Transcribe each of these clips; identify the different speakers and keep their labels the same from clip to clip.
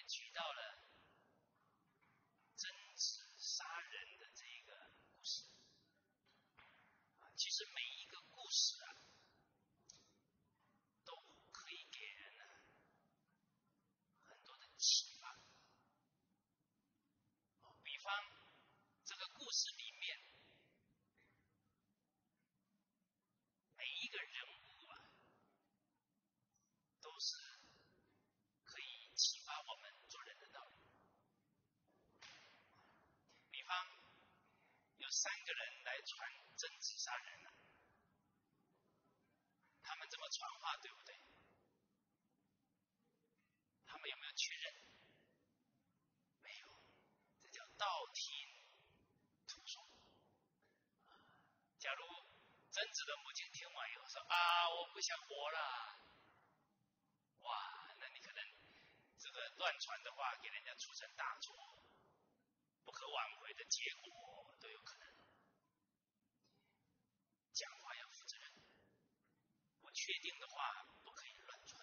Speaker 1: 举到了贞子杀人的这个故事。其实每一个故事都可以给人很多的启发。比方这个故事里面，每一个人物都是可以启发我们做人的道理。比方有3个人来传贞子杀人了，他们这么传话，对不对？他们有没有确认？没有，这叫道听途说。假如贞子的母亲听完以后说我不想活了，哇，那你可能这个乱传的话给人家出成大错，不可挽回的结果都有可能。讲话要负责任，不确定的话不可以乱传。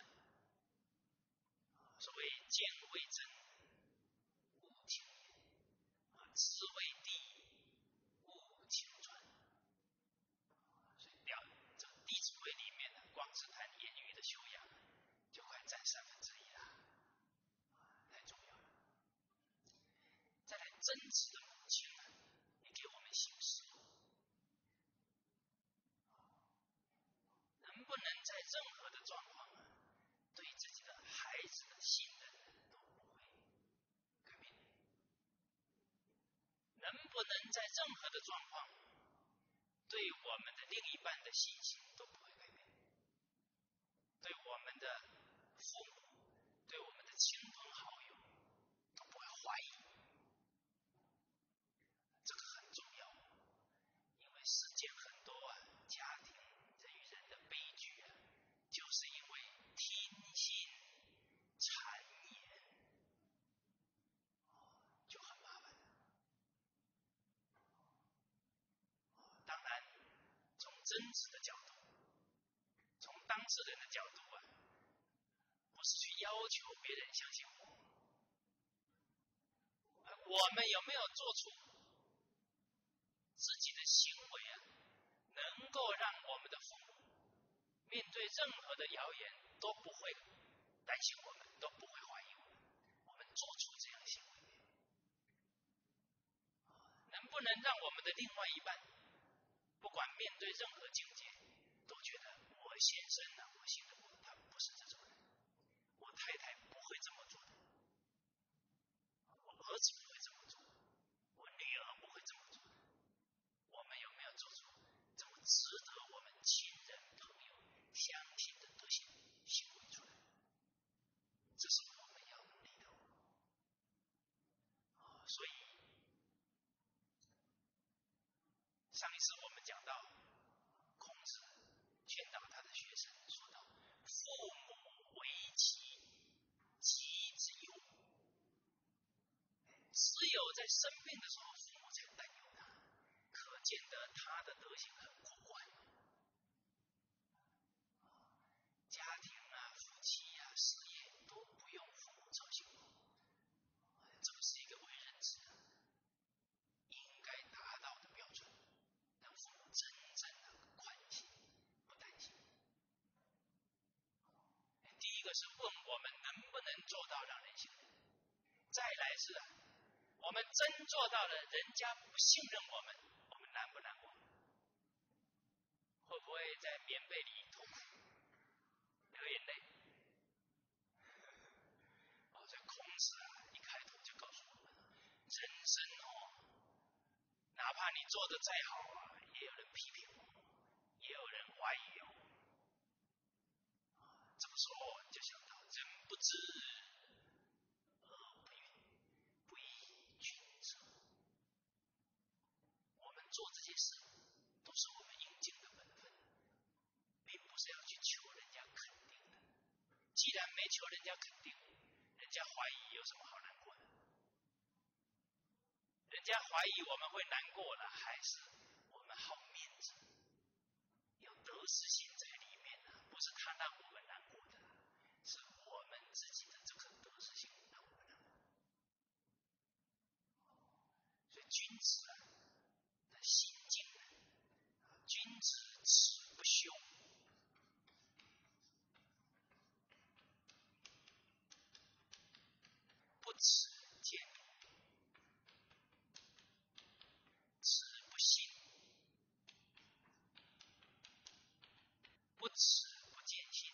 Speaker 1: 所谓见未真，勿听也；知未地，勿轻传。所以这个《弟子规》里面光是谈言语的修养，就快占1/3了，太重要了。再来，贞子的母亲也给我们启示，能不能在任何的状况对自己的孩子的信任都不会改变？能不能在任何的状况对我们的另一半的信心都不会改变？对我们的父母，对我们的亲朋好友都不会怀疑？这个很重要，因为世间很多家庭人与人的悲剧就是因为听信谗言，就很麻烦。当然，从贞子的角度，从当事人的角度不是去要求别人相信我，我们有没有做出自己的行为能够让我们的父母面对任何的谣言都不会担心我们，都不会怀疑我们，我们做出这样的行为，能不能让我们的另外一半不管面对任何境界都觉得我先生我信得过他不是这种人，我太太不会这么做的，我儿子不会这么做，我女儿不会这么做的。我们有没有做出这么值得我们亲人朋友相信的德行行为出来？这是我们要努力的。所以上一次我们讲到孔子劝导他的学生说到，父母为其疾之忧，只有在生病的时候父母才担忧他，可见得他的德行很过关。家庭夫妻事业都不用父母操心，这个是一个为人子应该达到的标准，让父母真正的宽心不担心。第一个是问我们能不能做到让人信任，再来是我们真做到了，人家不信任我们，我们难不难过？会不会在棉被里痛哭流眼泪？这孔子一开头就告诉我们，人生哪怕你做得再好也有人批评我，也有人怀疑我。这个时候就想到，人不知而不愠，不亦君者。我们做这些事都是我们应尽的本分，并不是要去求人家肯定的。既然没求人家肯定，人家怀疑有什么好难过的？人家怀疑我们会难过了，还是我们好面子，有得失心在里面不是他让我们难过的，是我们自己的这颗得失心让我们难过。 君子啊，那心静呢？君子耻不修，不耻见辱，耻不信，不耻不见信，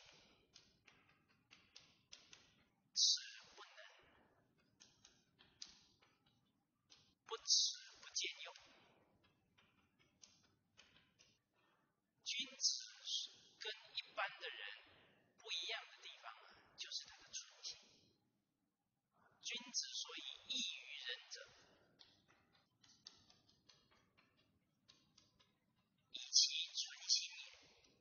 Speaker 1: 耻不能，不耻不见用。君子跟一般的人不一样的地方啊，就是他的存心。君子所以异于人者，以其存心也。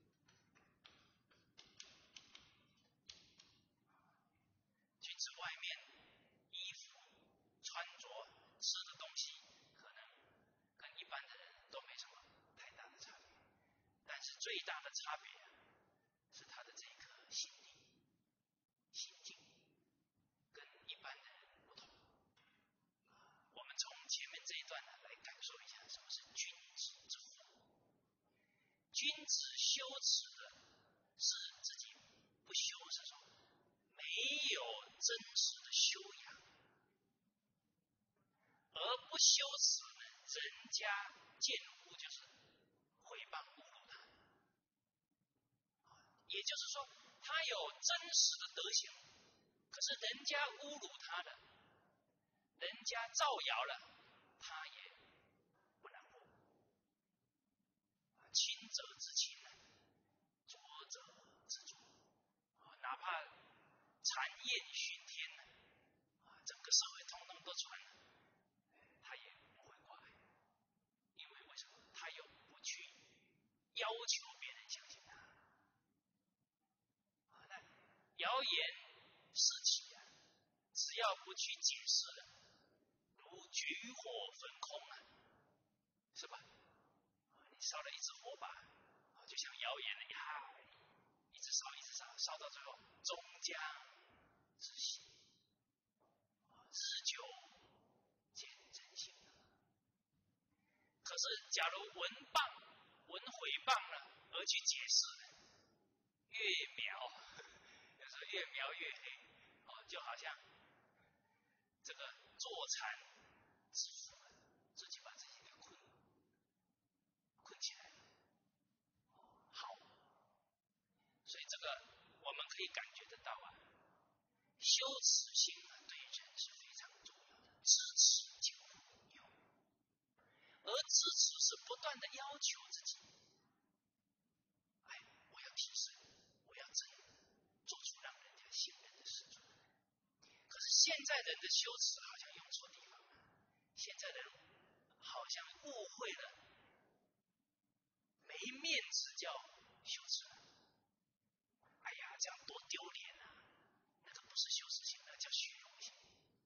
Speaker 1: 君子外面衣服、穿着、吃的东西，可能跟一般的人都没什么太大的差别，但是最大的差别是他的这颗心地、心境，跟一般的人不同。我们从前面这一段呢，来感受一下什么是君子之福。君子修持的是自己不修，是说没有真实的修养，而不修持呢，人家见污就是毁谤侮辱他。也就是说，他有真实的德行，可是人家侮辱他了，人家造谣了，他也不难过。清者自清，浊者自浊。哪怕谗言熏天呢，整个社会通通都传了，他也不会怪，因为为什么？他又不去要求别人相信他。那谣言四起啊，只要不去解释了，如举火焚空啊，是吧？你烧了一只火把，就像谣言了呀，一直烧，一直烧，烧到最后终将自息，日久见人性。可是，假如闻毁谤了，而去解释了，越描，有时候越描越黑，就好像这个坐禅致富了，自己把自己给困起来了。好，所以这个我们可以感觉得到啊，羞耻心啊，对人是非常重要的。知耻就有，而知耻是不断的要求自己，我要提升，我要真做出让人家信任的事出来。可是现在人的羞耻好像用错地方了，现在人好像误会了，没面子叫羞耻。哎呀，这样多丢脸啊！那个不是羞耻心，那叫虚荣心。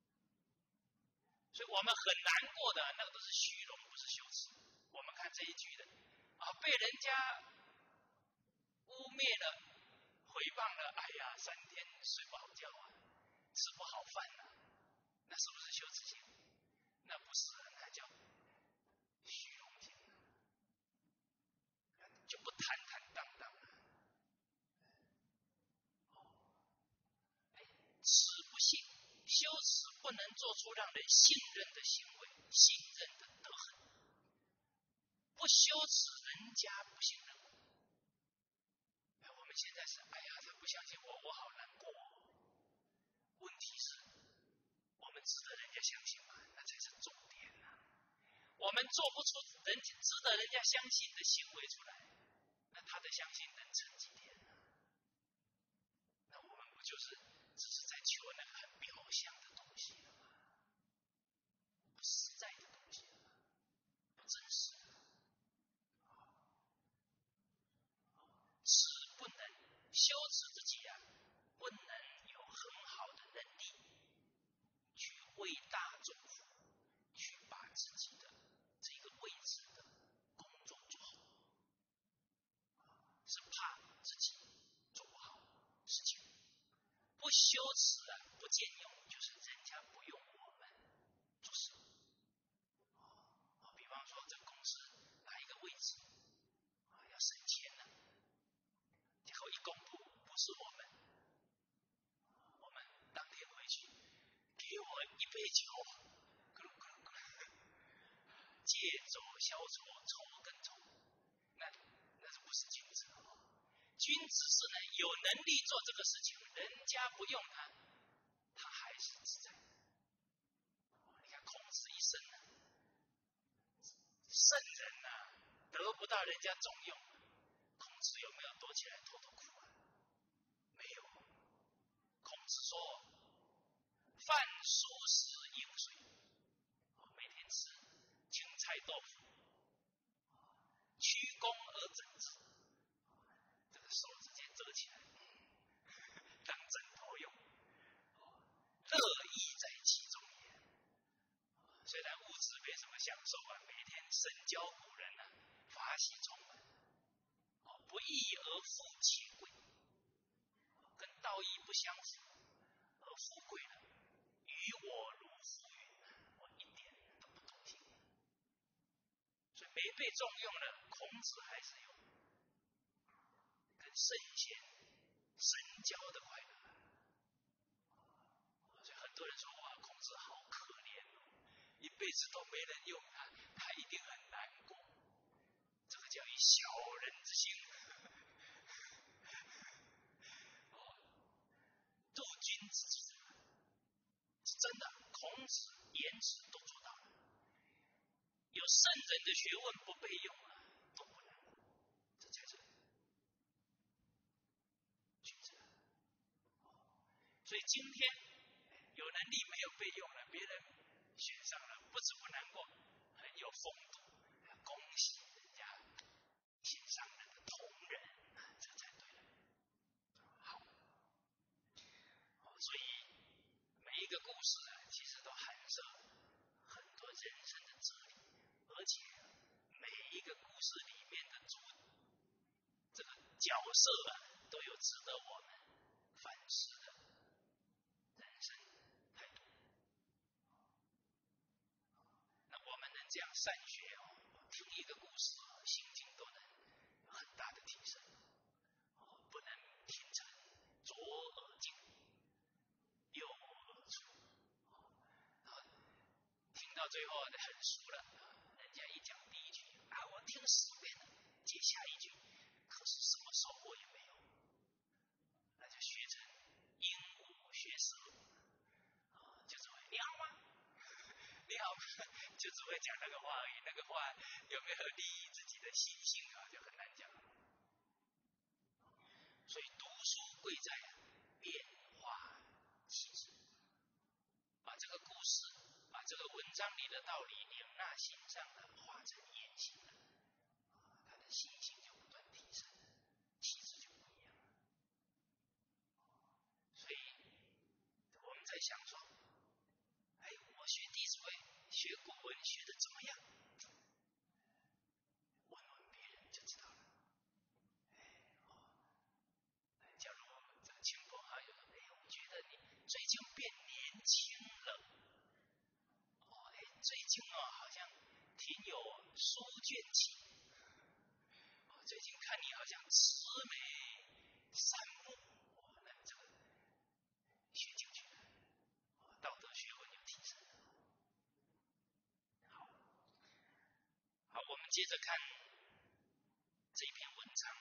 Speaker 1: 所以我们很难过的，那个都是虚荣，不是羞耻。我们看这一句的被人家污蔑了、毁谤了，哎呀，3天睡不好觉啊，吃不好饭啊，那是不是羞耻心？那不是，那叫虚荣心，就不坦坦荡荡了。耻不信，羞耻不能做出让人信任的行为，信任的德行。不羞耻，人家不信任我。我们现在是，哎呀，他不相信我，我好难过。问题是，我们值得人家相信吗？那才是重点啊。我们做不出值得人家相信的行为出来，那他的相信能撑几天呢？那我们不就是只是在求那个很表象的东西了吗？不实在的东西了吗？不真实的。耻不能羞耻自己啊，不能有很好的能力去为大众服务，去把自己的这个位置的工作做好，是怕自己做不好事情。不羞耻啊，不见用，就是人家不用我们做事。 是我们当天回去，给我一杯酒，咕噜咕噜咕噜，借酒消愁，愁更愁。那是不是君子？君子是呢，有能力做这个事情，人家不用他，他还是自在。你看孔子一生呢，圣人呐，得不到人家重用，孔子有没有躲起来偷偷哭啊？没有。孔子说：“饭熟食饮水，每天吃青菜豆腐，曲肱而枕之，这个手直接折起来，当枕头用，乐亦在其中也。”虽然物质没什么享受啊，每天深交古人啊，法喜充满，不义而富且贵，跟道义不相符而富贵了，于我如浮云，我一点都不动心。所以没被重用了，孔子还是有跟圣贤深交的快乐。所以很多人说哇，孔子好可怜哦，一辈子都没人用他，他一定很难过。这个叫以小人之心度君子之腹，是真的。孔子、颜值都做到了，有圣人的学问不被用啊，都不难过，这才是君子。所以今天有能力没有被用了，别人选上了，不止不难过，很有风度，恭喜人家心上人的同仁，这才对了。好，所以每一个故事啊，其实都含摄很多人生的哲理，而且每一个故事里面的这个角色啊，都有值得我们反思的人生态度。那我们能这样善学哦，听一个故事心境都能有很大的提升。不能听成左耳进右耳出，听到最后很熟了，人家一讲第一句啊，我听10遍了，接下一句，可是什么收获也没有，那就学成鹦鹉学舌，就只会你好吗？你好吗？就只会讲那个话而已，那个话有没有利益自己的心性啊，就很难讲。所以读书贵在变化气质，把这个故事，把这个文章里的道理领纳心上了，化成言行了，他的心性就不断提升，气质就不一样了。所以我们在想说，哎，我学《弟子规》，学古文学的怎么样？问问别人就知道了。假如这个亲朋好友说，哎，我觉得你最近变年轻了，最近好像挺有书卷气，最近看你好像慈眉善目，那这个学进去了，道德学问有提升。好，我们接着看这篇文章。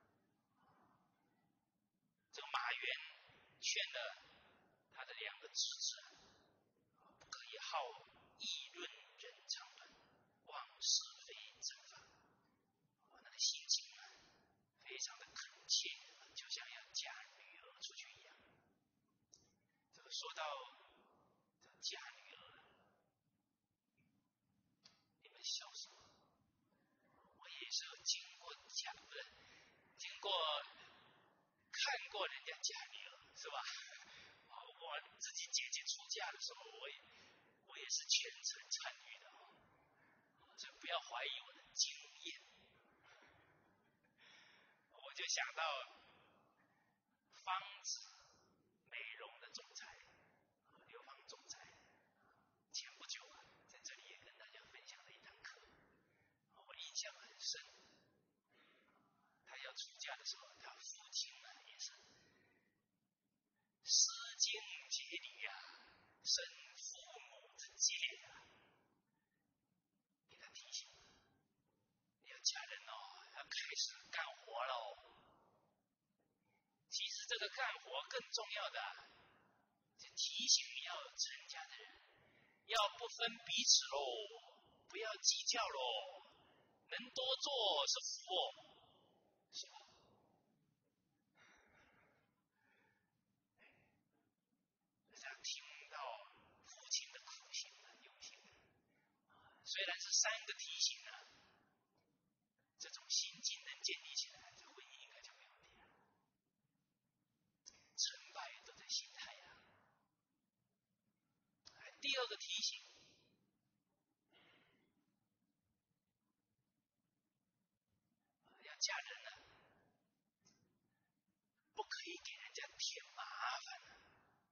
Speaker 1: 这个马原劝了他的2个侄子，不可以好议论人长短，忘是非正法。那个心情啊，非常的恳切，就像要嫁女儿出去一样。这个说到嫁女儿，你们小时候，我也是经过看过人家嫁女儿，是吧？我自己姐姐出嫁的时候，我也是全程参与的，所以不要怀疑我的经验。我就想到芳子美容的总裁刘芳总裁，前不久啊，在这里也跟大家分享了一堂课，我印象很深。他要出嫁的时候，他父亲呢也是境节理啊，生父母之戒啊，给他提醒了，要家人要开始干活喽。其实这个干活更重要的，就提醒要成家的人，要不分彼此喽，不要计较喽，能多做是福哦。是吧？他听到父亲的苦心啊，用心虽然是3个提醒啊，这种心境能建立起来，这婚姻应该就没问题了。成败都在心态呀。第2个提醒，要嫁人呢，不可以给人家添麻烦了。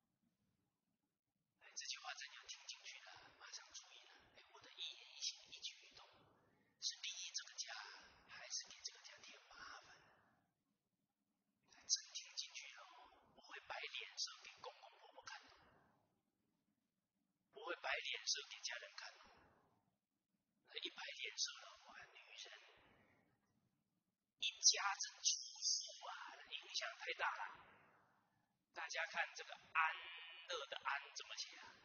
Speaker 1: 这句话真要听进去了，马上注意了。我的一言一行、一举一动，是利益这个家，还是给这个家添麻烦？真听进去了，不会摆脸色给公公婆婆看，不会摆脸色给家人看。一摆脸色了，哇，女人一家之主妇啊，影响太大了。大家看这个安乐的安怎么写啊？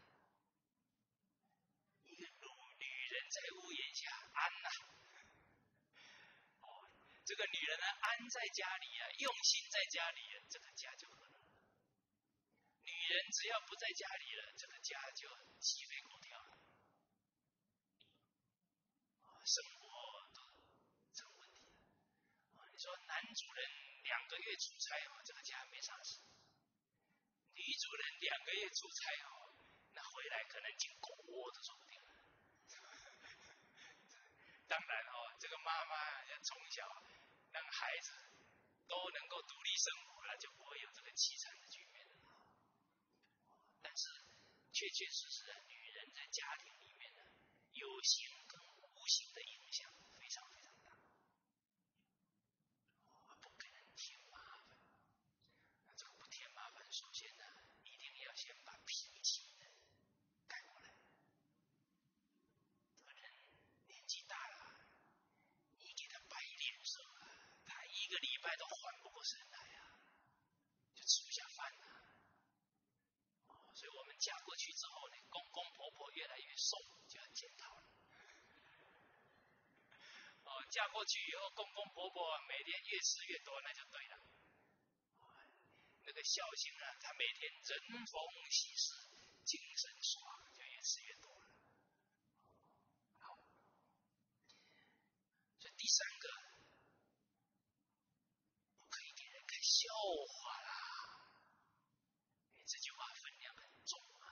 Speaker 1: 一个女人在屋檐下安呐、这个女人呢，安在家里啊，用心在家里，这个家就和乐了。女人只要不在家里了，这个家就鸡飞狗跳了，生活都成问题了。你说男主人2个月出差这个家没啥事；女主人2个月出差那回来可能进狗窝都说不定了。当然这个妈妈要从小让孩子都能够独立生活了，就不会有这个凄惨的局面了。但是确确实实女人在家庭里面有形跟无形的影响非常非常大，不给人添麻烦。这个不添麻烦，首先一定要先把脾气改过来。这个人年纪大了，你给他摆脸色他1个礼拜都缓不过神来就吃不下饭了。所以我们嫁过去之后呢，公公婆婆越来越瘦，就要检讨了。嫁过去以后，公公婆婆每天越吃越多，那就对了。那个孝心他每天人逢喜事，精神爽，就越吃越多了。好，所以第3个，不可以给人看笑话啦。这句话分量很重啊。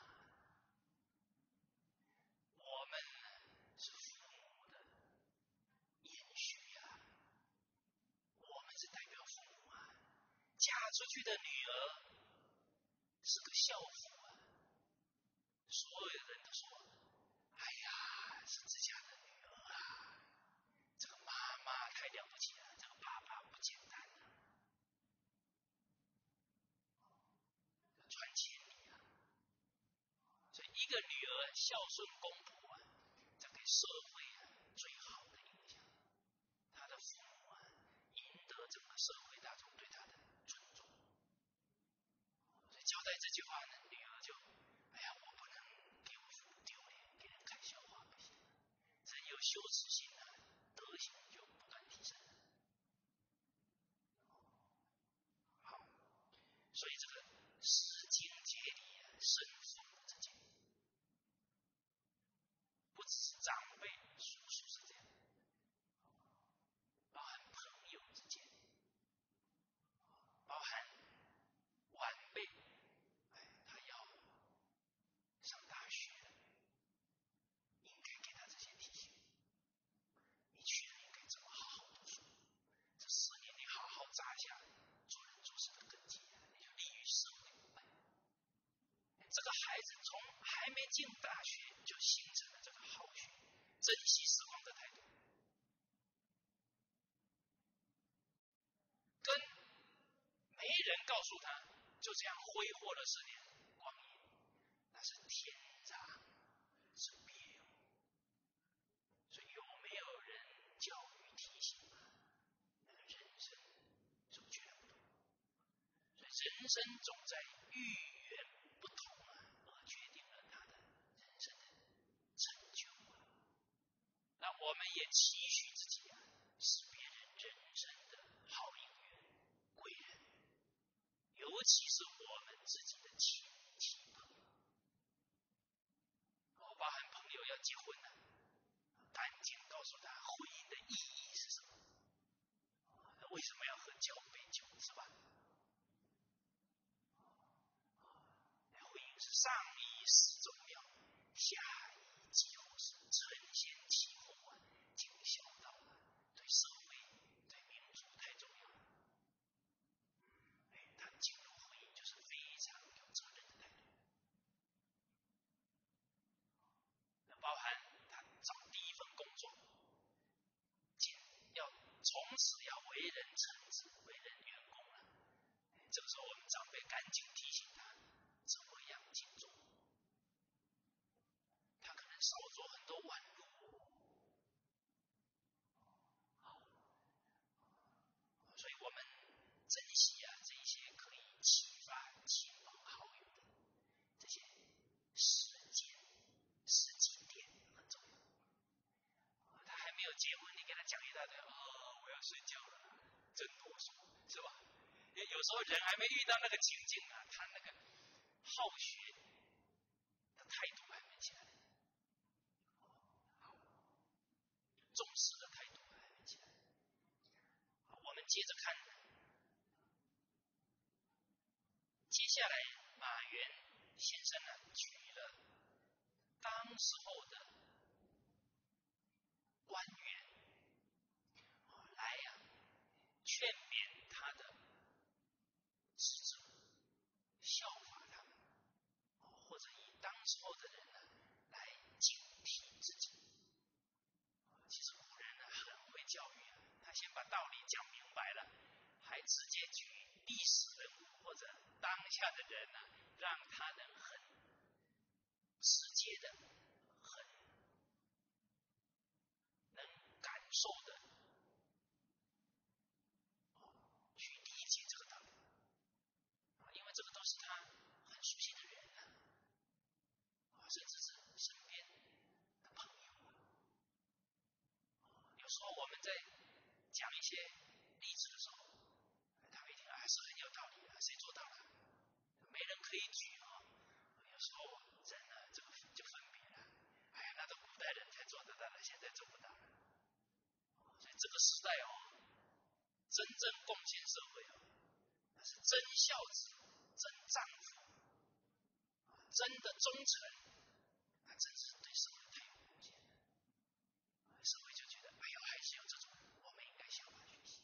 Speaker 1: 我们是父母的延续我们是代表父母嫁出去的女儿是个孝妇所有人都说，哎呀，是自家的女儿这个妈妈太了不起了，这个爸爸不简单传千里所以一个女儿孝顺公婆这给社会最好的影响。她的父母赢得整个社会大众对她的尊重。所以交代这句话呢，女儿就，哎呀，我不能给我父母丢脸，给人看笑话不行。人有羞耻心德行就不断提升。好，所以这个释经节理生父母之间，不只是长辈叔叔是这样，包含朋友之间，包含晚辈，他要上大学了，应该给他这些提醒。你去了应该怎么好好读书，这4年你好好扎下做人做事的根基你就利于社会。这个孩子从还没进大学就形成了这个好学、珍惜时光的态度，跟没人告诉他就这样挥霍了4年， 那是天壤之别哦。所以有没有人教育提醒啊？那个人生是不是觉得不同？所以人生总在遇缘不同而决定了他的人生的成就啊。那我们也期许自己是别人人生的好姻缘、贵人，尤其是我们自己的亲戚朋友。包含朋友要结婚了，赶紧告诉他婚姻的意义是什么？为什么要喝交杯酒，是吧？婚姻是上以时重要，下以几乎是承先启后尽孝道对社会、对民族太重要了。他进入婚姻就是非常有责任的态度。包含他找第一份工作，从此要为人臣子、为人员工了。这个时候，我们长辈赶紧提醒他，怎么样尽忠。他可能少走很多弯路。所以我们珍惜这一些可以启发亲朋好友的这些时机点很重要。他还没有结婚，你给他讲一大堆，我要睡觉了，真啰嗦，是吧？因为有时候人还没遇到那个情境他那个好学的态度还没起来，重视的态度还没起来。我们接着看，接下来马原先生举了当时候的官员来劝勉他的侄子效法他们，或者以当时候的人来警惕自己。其实古人很会教育他先把道理讲明白了，还直接举历史人物或者当下的人让他能很直接的、很能感受的去理解这个道理。因为这个都是他很熟悉的人甚至是身边的朋友有时候我们在讲一些例子的时候，他们一听还是很有道理谁做到了？没人可以举有时候人这个就分别了，那都古代人才做得到了，现在做不到了。所以这个时代真正贡献社会那是真孝子、真丈夫、真的忠诚，那真是对社会太有贡献了。社会就觉得还是有这种人，我们应该效法学习。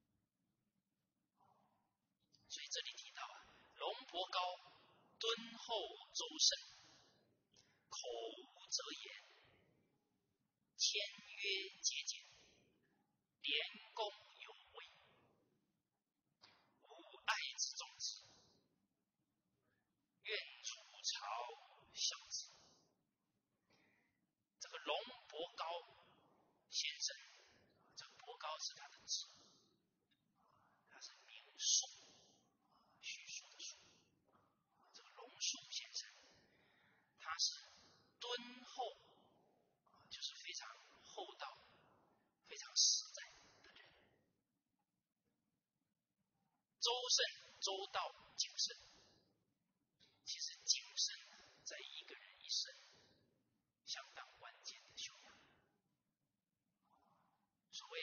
Speaker 1: 所以这里提到龙伯高敦厚周慎，口无遮言，签约节俭，廉恭有位，无爱之重之，愿出朝孝子。这个龙伯高先生，这个伯高是他的字，他是名述，叙述的述。这个龙树先生，他是敦厚，就是非常厚道、非常实在的人。周慎，周到谨慎。其实谨慎在一个人一生相当关键的修养。所谓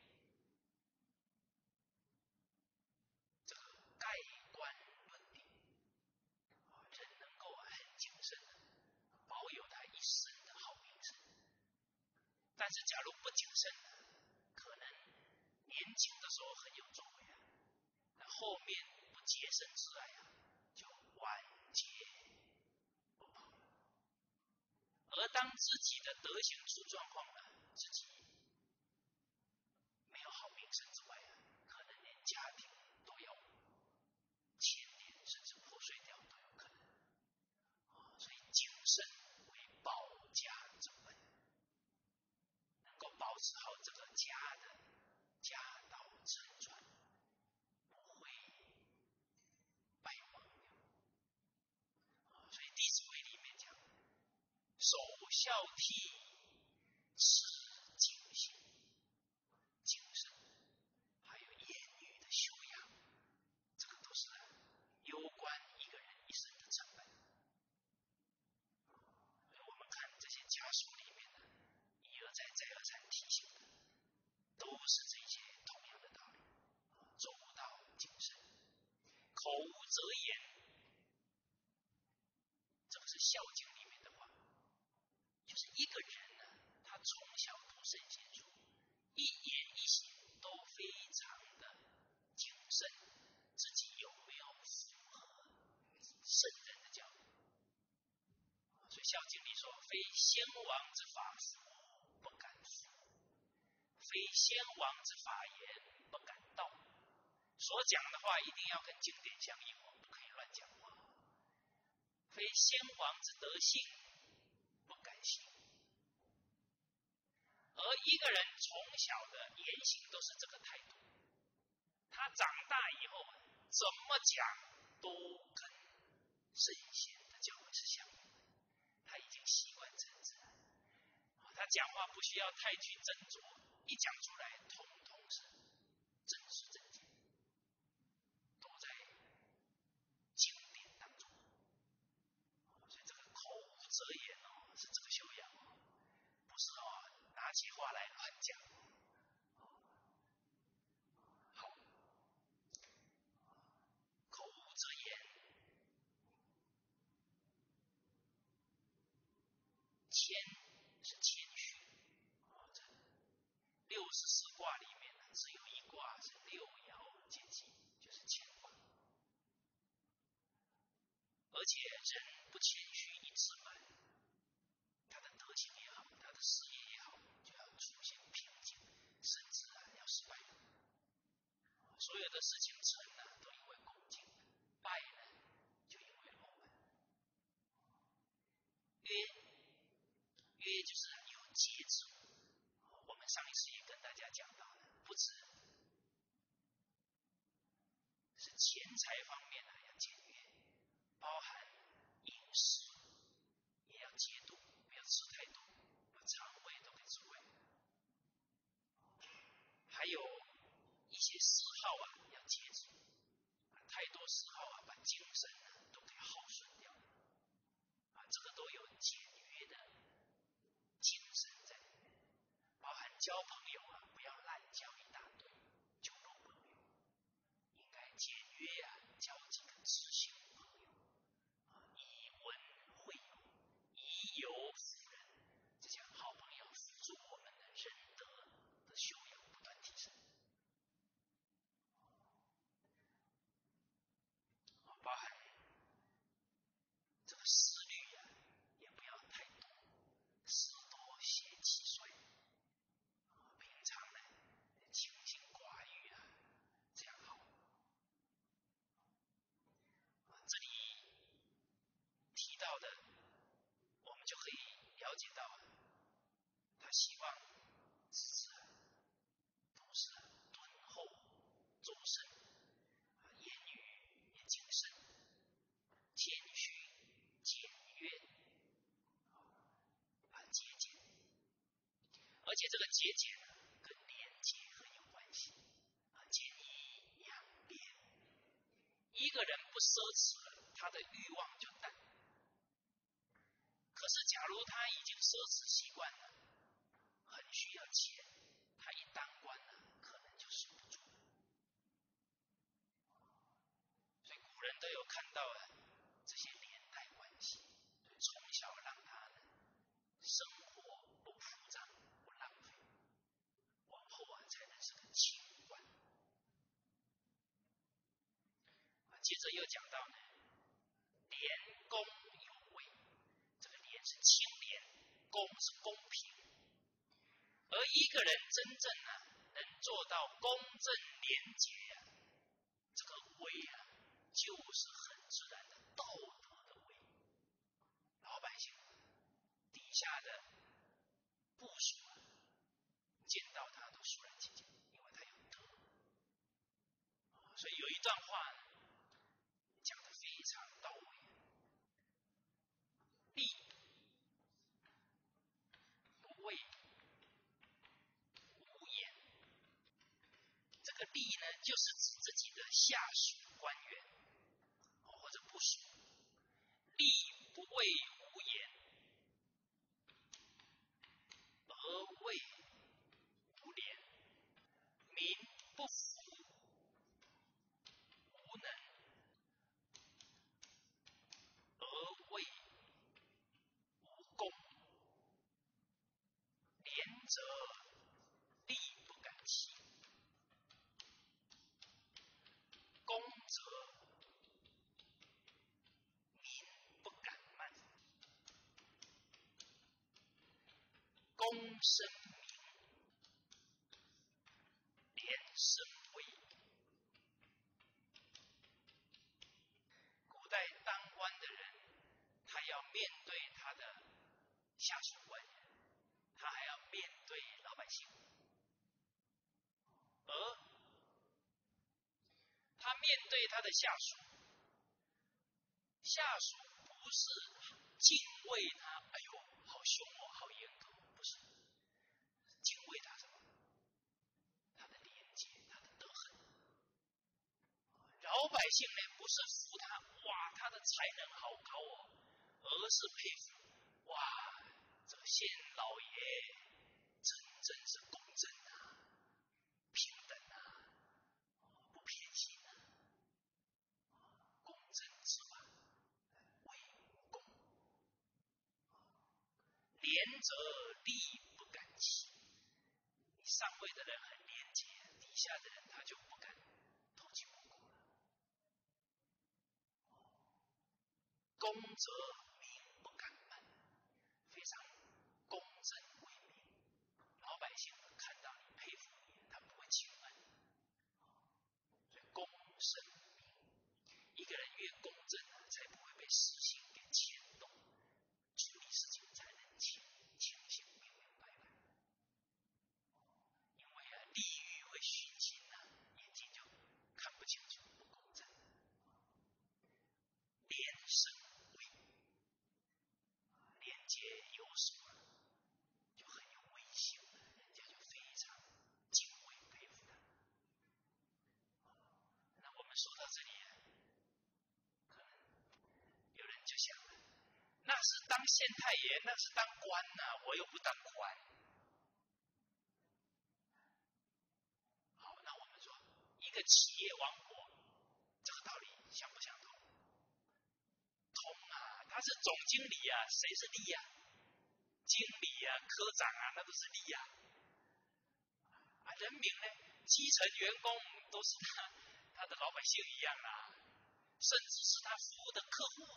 Speaker 1: 这个盖棺论定，人能够很谨慎的保有他一生的好名声。但是假如不谨慎可能年轻的时候很有作为那后面不洁身自爱就晚节不保了。而当自己的德行出状况自己没有好名声之外可能连家庭都要牵连，甚至破碎掉都有可能。所以只好这个家的家道承传不会败亡掉。所以《弟子规》里面讲，首孝悌，次谨信、谨慎，还有言语的修养，这个都是攸关一个人一生的成本。所以我们看这些家书里面的，一而再再而三提醒的，都是这些同样的道理。周到谨慎，口无遮言，这个是《孝经》里面的话，就是一个人呢，他从小读圣贤书，一言一行都非常的谨慎，自己有没有符合圣人的教育。所以《孝经》里说，非先王之法服，不敢服；非先王之法言，不敢道。所讲的话一定要跟经典相应，我们不可以乱讲话。非先王之德性，不敢行。而一个人从小的言行都是这个态度，他长大以后怎么讲都跟圣贤的教诲是相应的，他已经习惯成自然。他讲话不需要太去斟酌，一讲出来统统是真实正见，都在经典当中。所以这个口无遮言是这个修养，不是拿起话来乱讲。好，口无遮言，谦是谦虚。这64卦里面只有一卦是六爻节气，就是谦卦。而且人不谦虚一自满，他的德行也好，他的事业也好，就要出现瓶颈，甚至要失败。所有的事情成了都因为恭敬，败了就因为傲慢。约就是有节制。我们上一次也跟大家讲到了，不止是钱财方面要节约，包含饮食也要节度，不要吃太多，把肠胃都给阻碍。还有一些嗜好要节制，太多嗜好把精神都给耗损掉。这个都有简约的精神在里面，包含交朋友不要滥交一大堆，酒肉朋友，应该简约交几个知心朋友，以文会友，以友辅人，这些好朋友辅助我们的仁德的修养不断提升。包含这个思虑也不要太多，思多邪气衰。平常呢，清心寡欲这样好。这里提到的，我们就可以了解到，他希望子子都是敦厚周慎，言语也谨慎，谦虚简约，节俭。而且这个节俭跟廉洁很有关系。俭以养廉，一个人不奢侈了，他的欲望就淡。可是假如他已经奢侈习惯了，很需要钱，他一当官可能就守不住了。所以古人都有看到这些连带关系，从小让他生活不铺张不浪费，往后才能是个清官。接着又讲到廉公有位，这个廉是清廉，公是公平。而一个人真正能做到公正廉洁这个位就是很自然的道德的位。老百姓底下的部属监所以有一段话呢，讲得非常到位。力不为无言，这个力呢，就是指自己的下属官员或者部属。力不为无言，而为无廉；民不服无能，而为无功。廉者力不敢欺，功者民不敢慢。公生民，廉生威。古代当官的人，他要面对他的下属官员，他还要面对老百姓，而他面对他的下属，下属不是敬畏他，哎呦，好凶哦，好严格，不是敬畏他什么？他的廉洁，他的德行。老百姓呢，不是服他，哇，他的才能好高哦，而是佩服，哇，这个县老爷真是公正啊，平等啊，不偏心啊，公正之法，为无功。廉者力不敢欺，你上位的人很廉洁，底下的人他就不敢偷鸡摸狗了。公者民不敢慢，非常公正为民，老百姓看到你佩服你，他不会轻慢。所以公生民，一个人越公正才不会被私心给牵动，处理事情才能清醒明明白白。因为利欲会熏心眼睛就看不清楚，不公正。廉生威，廉洁有守就很有威信了，人家就非常敬畏佩服他。那我们说到这里，可能有人就想了，那是当县太爷，那是当官我又不当官。好，那我们说一个企业王国，这个道理相不相同？通啊，他是总经理谁是力经理科长那都是力人民呢，基层员工都是他的老百姓一样甚至是他服务的客户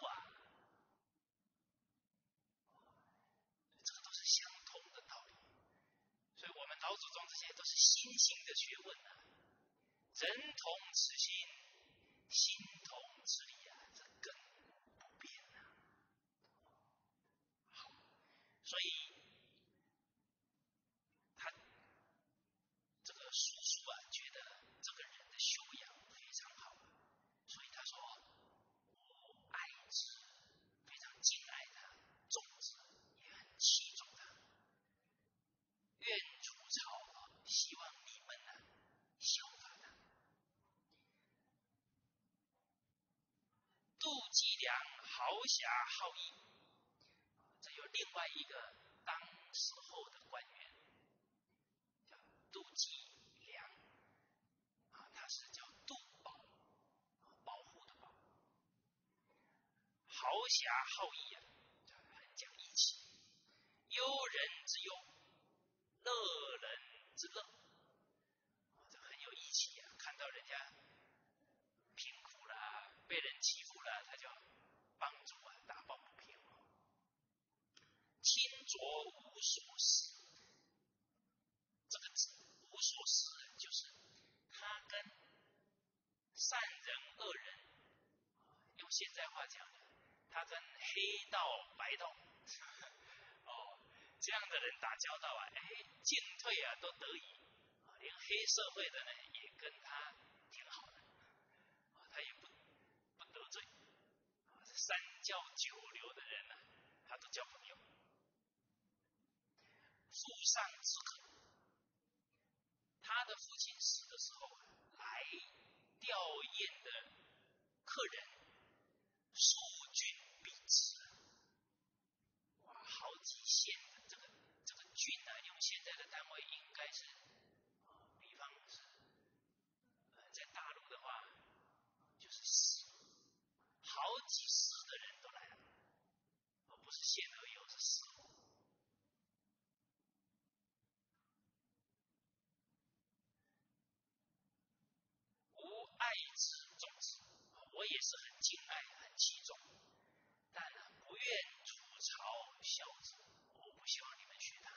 Speaker 1: 这个都是相同的道理。所以我们老祖宗这些都是心性的学问人同此心，心同此理这亘古不变好，所以他这个叔叔觉得这个人的修养非常好所以他说我爱之，非常敬爱他，重之，也很器重他。愿除草，希望你们效法他。杜季良豪侠好义，这有另外一个当时候的官员叫杜季良他是叫杜保，保护的保。豪侠好义很讲义气，忧人之忧，乐人之乐这很有义气看到人家贫苦了，被人欺负了，他就帮助打抱不平清浊无所思，这个无所思就是他跟善人恶人，用现在话讲他跟黑道白道这样的人打交道进退都得宜连黑社会的呢也跟他挺好的三教九流的人呢，他都交朋友。父上之客，他的父亲死的时候来吊唁的客人，数郡必之。哇，好几县的这个郡啊，用现在的单位应该是，比方是，在大陆的话，就是市，好几市的人都来了，不是县而已，是市。吾爱之重之，我也是很敬爱、很器重，但不愿主朝效之，我不希望你们学他。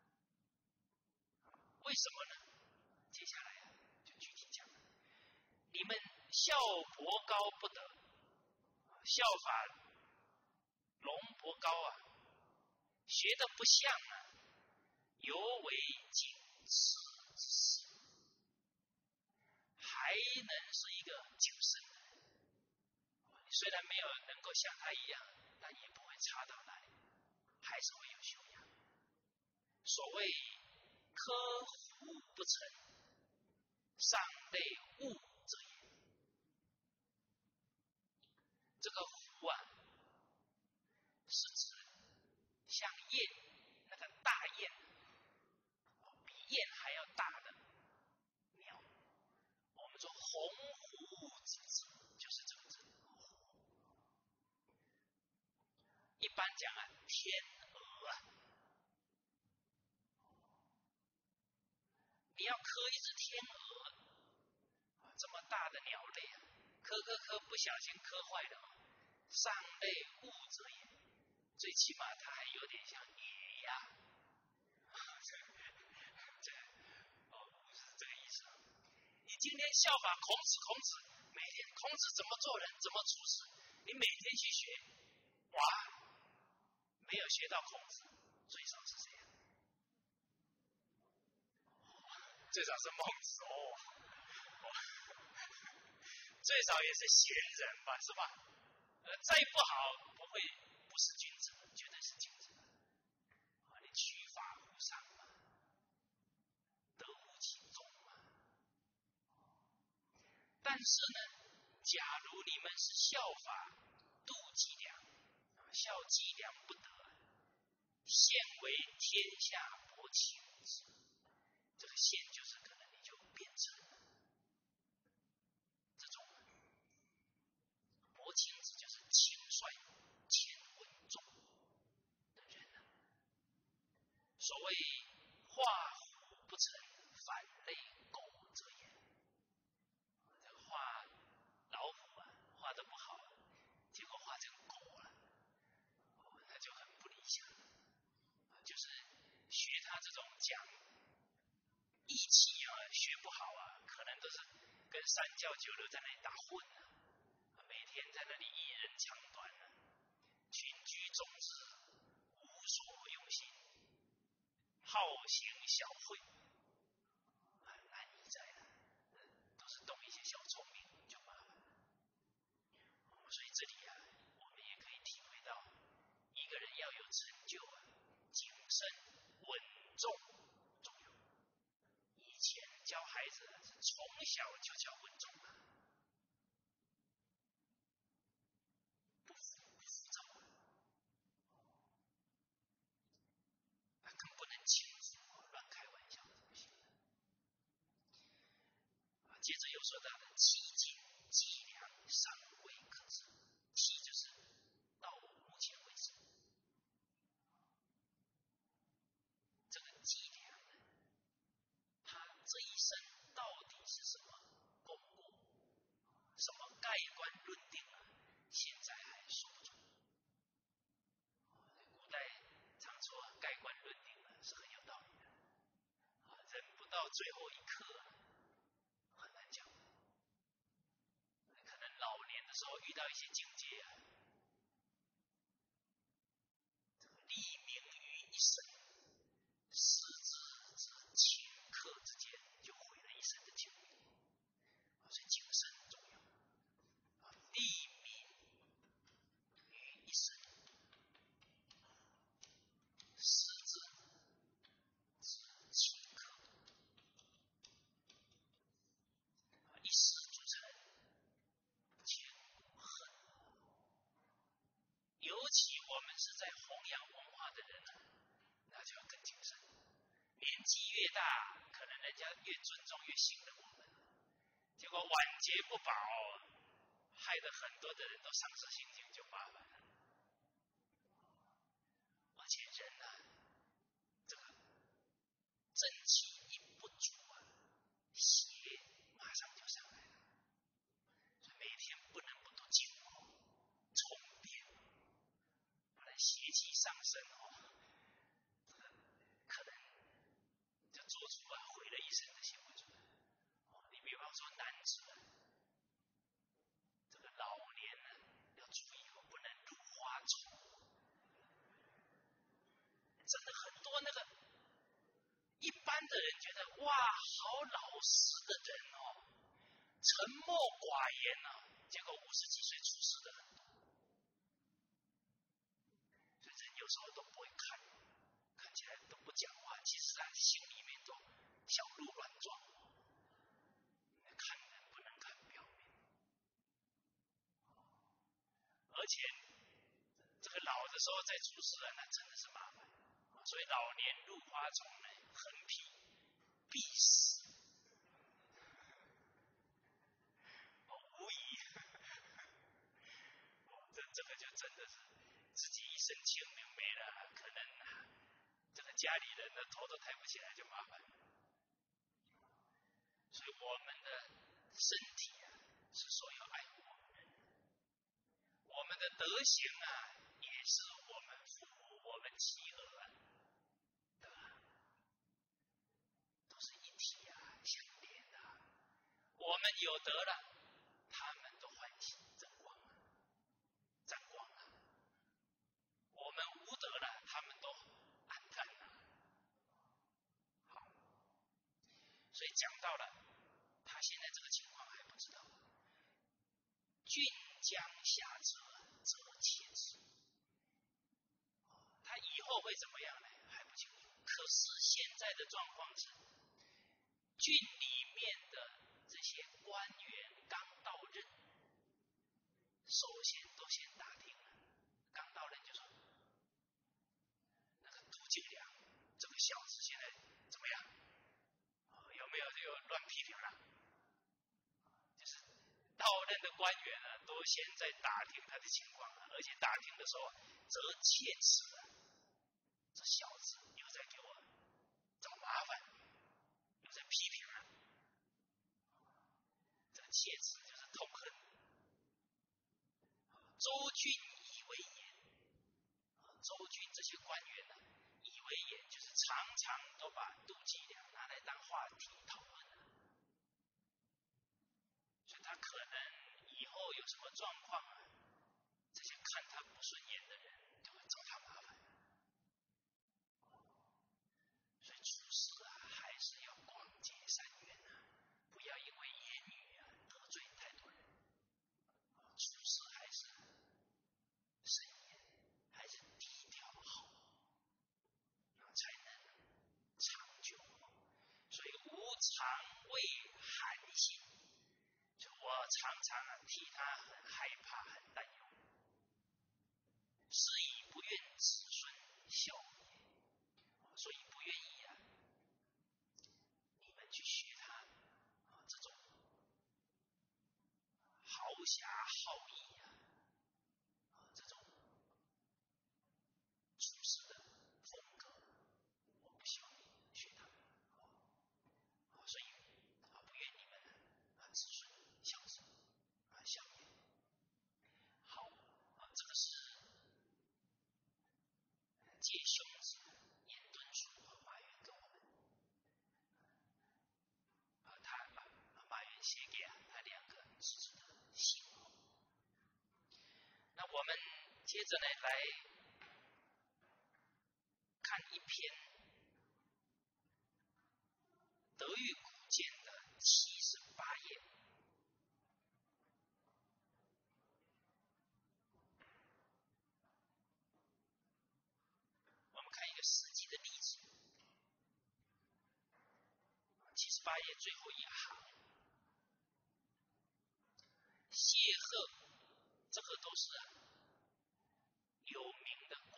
Speaker 1: 为什么呢？接下来就具体讲了。你们效伯高不得，效法龙伯高啊，学的不像啊，犹为仅此之事，还能是一个谨慎的人。虽然没有能够像他一样，但也不会差到哪里，还是会有修养。所谓科胡不成，上类物者也。这个胡啊，是指像雁，那个大雁，比雁还要大的鸟。我们说鸿鹄之志，就是这个字。一般讲啊，天鹅啊，你要刻一只天鹅，这么大的鸟类啊，刻不小心刻坏了，上类物者也，最起码它还有点像野鸭。不是这个意思。你今天效法孔子，每天孔子怎么做人，怎么处事，你每天去学，哇，没有学到孔子，最少是谁呀？最少是孟子哦，最少也是贤人吧，是吧？再不好，不是君子，绝对是君子。你取法乎上嘛，得乎其中嘛。但是呢，假如你们是效法度伎俩，效伎俩不得，现为天下薄情之。这个现就是可能你就变成了这种薄情之，就是轻率、谦稳重的人啊。所谓画虎不成反类狗者也。这个画老虎啊，画得不好，结果画成狗了，那就很不理想。就是学他这种讲义气啊，学不好啊，可能都是跟三教九流在那里打混啊，每天在那里一人长短啊，群居众志，无所用心，好行小惠，难以在的，都是动一些小聪明就麻烦了。所以这里啊，我们也可以体会到，一个人要有成就啊，谨慎、稳重重要。以前教孩子是从小就教稳重啊，不浮躁啊，更不能轻浮乱开玩笑，是不行的。接着又说到了气节、伎俩、尚未可知。气就是到目前为止，这个伎俩呢，他这一生到底是什么功过，什么盖棺论定啊，现在还说不准。古代常说盖棺论定啊，是很有道理的。人不到最后一刻啊，很难讲。可能老年的时候遇到一些境界啊，立命于一生，失之顷刻之间，就毁了一生的境遇。所以谨慎很重要。立命们是在弘扬文化的人呢，那就要更谨慎。年纪越大，可能人家越尊重越信任我们，结果晚节不保，害得很多的人都丧失信心，就麻烦了。而且人呢，这个正气一不足啊，邪马上就上来了。所以每天不能不读经哦，充电，不然邪气上升哦，可能就做出毁了一生的行为出来。你比方说男子，这个老年呢要注意哦，不能入花丛。真的很多那个一般的人觉得哇，好老实的人哦，沉默寡言啊，结果50几岁出事的很多。所以人有时候都不会看起来都不讲话，其实心里面都小鹿乱撞。看人不能看表面，而且这个老的时候再出事那真的是麻烦。所以老年入花丛呢，横批必死，无疑。这个就真的是自己一身清明没了，可能这个家里人的头都抬不起来，就麻烦。所以我们的身体是说要爱护我们人，我们的德行也是我们父母、我们妻儿对吧？都是一体相连的。我们有德了，他们都欢喜沾光了。我们无德了，他们都暗淡了。好，所以讲到了，他现在这个情况还不知道。郡将下车，则切之。他以后会怎么样呢？还不清楚。可是现在的状况是，郡里面的这些官员刚到任，首先都先打听了。刚到任就说，那个杜敬良这个小子现在怎么样？有没有这个乱批评了？就是到任的官员都先在打听他的情况而且打听的时候则切齿了。这小子又在给我找麻烦，又在批评了。这个切齿就是痛恨。周郡以为言，周郡这些官员以为言，就是常常都把杜季良拿来当话题讨论的。所以他可能以后有什么状况这些看他不顺眼的人就会找他麻烦。所以处事还是要广结善缘不要因为言语得罪太多人。处事还是慎言，还是低调好，才能长久。所以无常为寒心，就我常常替他很害怕、很担忧，是以不愿子孙孝也。所以不愿意你们去学他这种豪侠好义这种处事的风格，我不希望你学他们。所以不愿你们子孙孝顺孝业。好这个是借兄子严敦书和马云跟我们马云写给他2个侄子的信。那我们接着呢来看一篇德育古鉴的78页。我们看一个实际的例子，78页最后一行，谢赫，这个都是有名的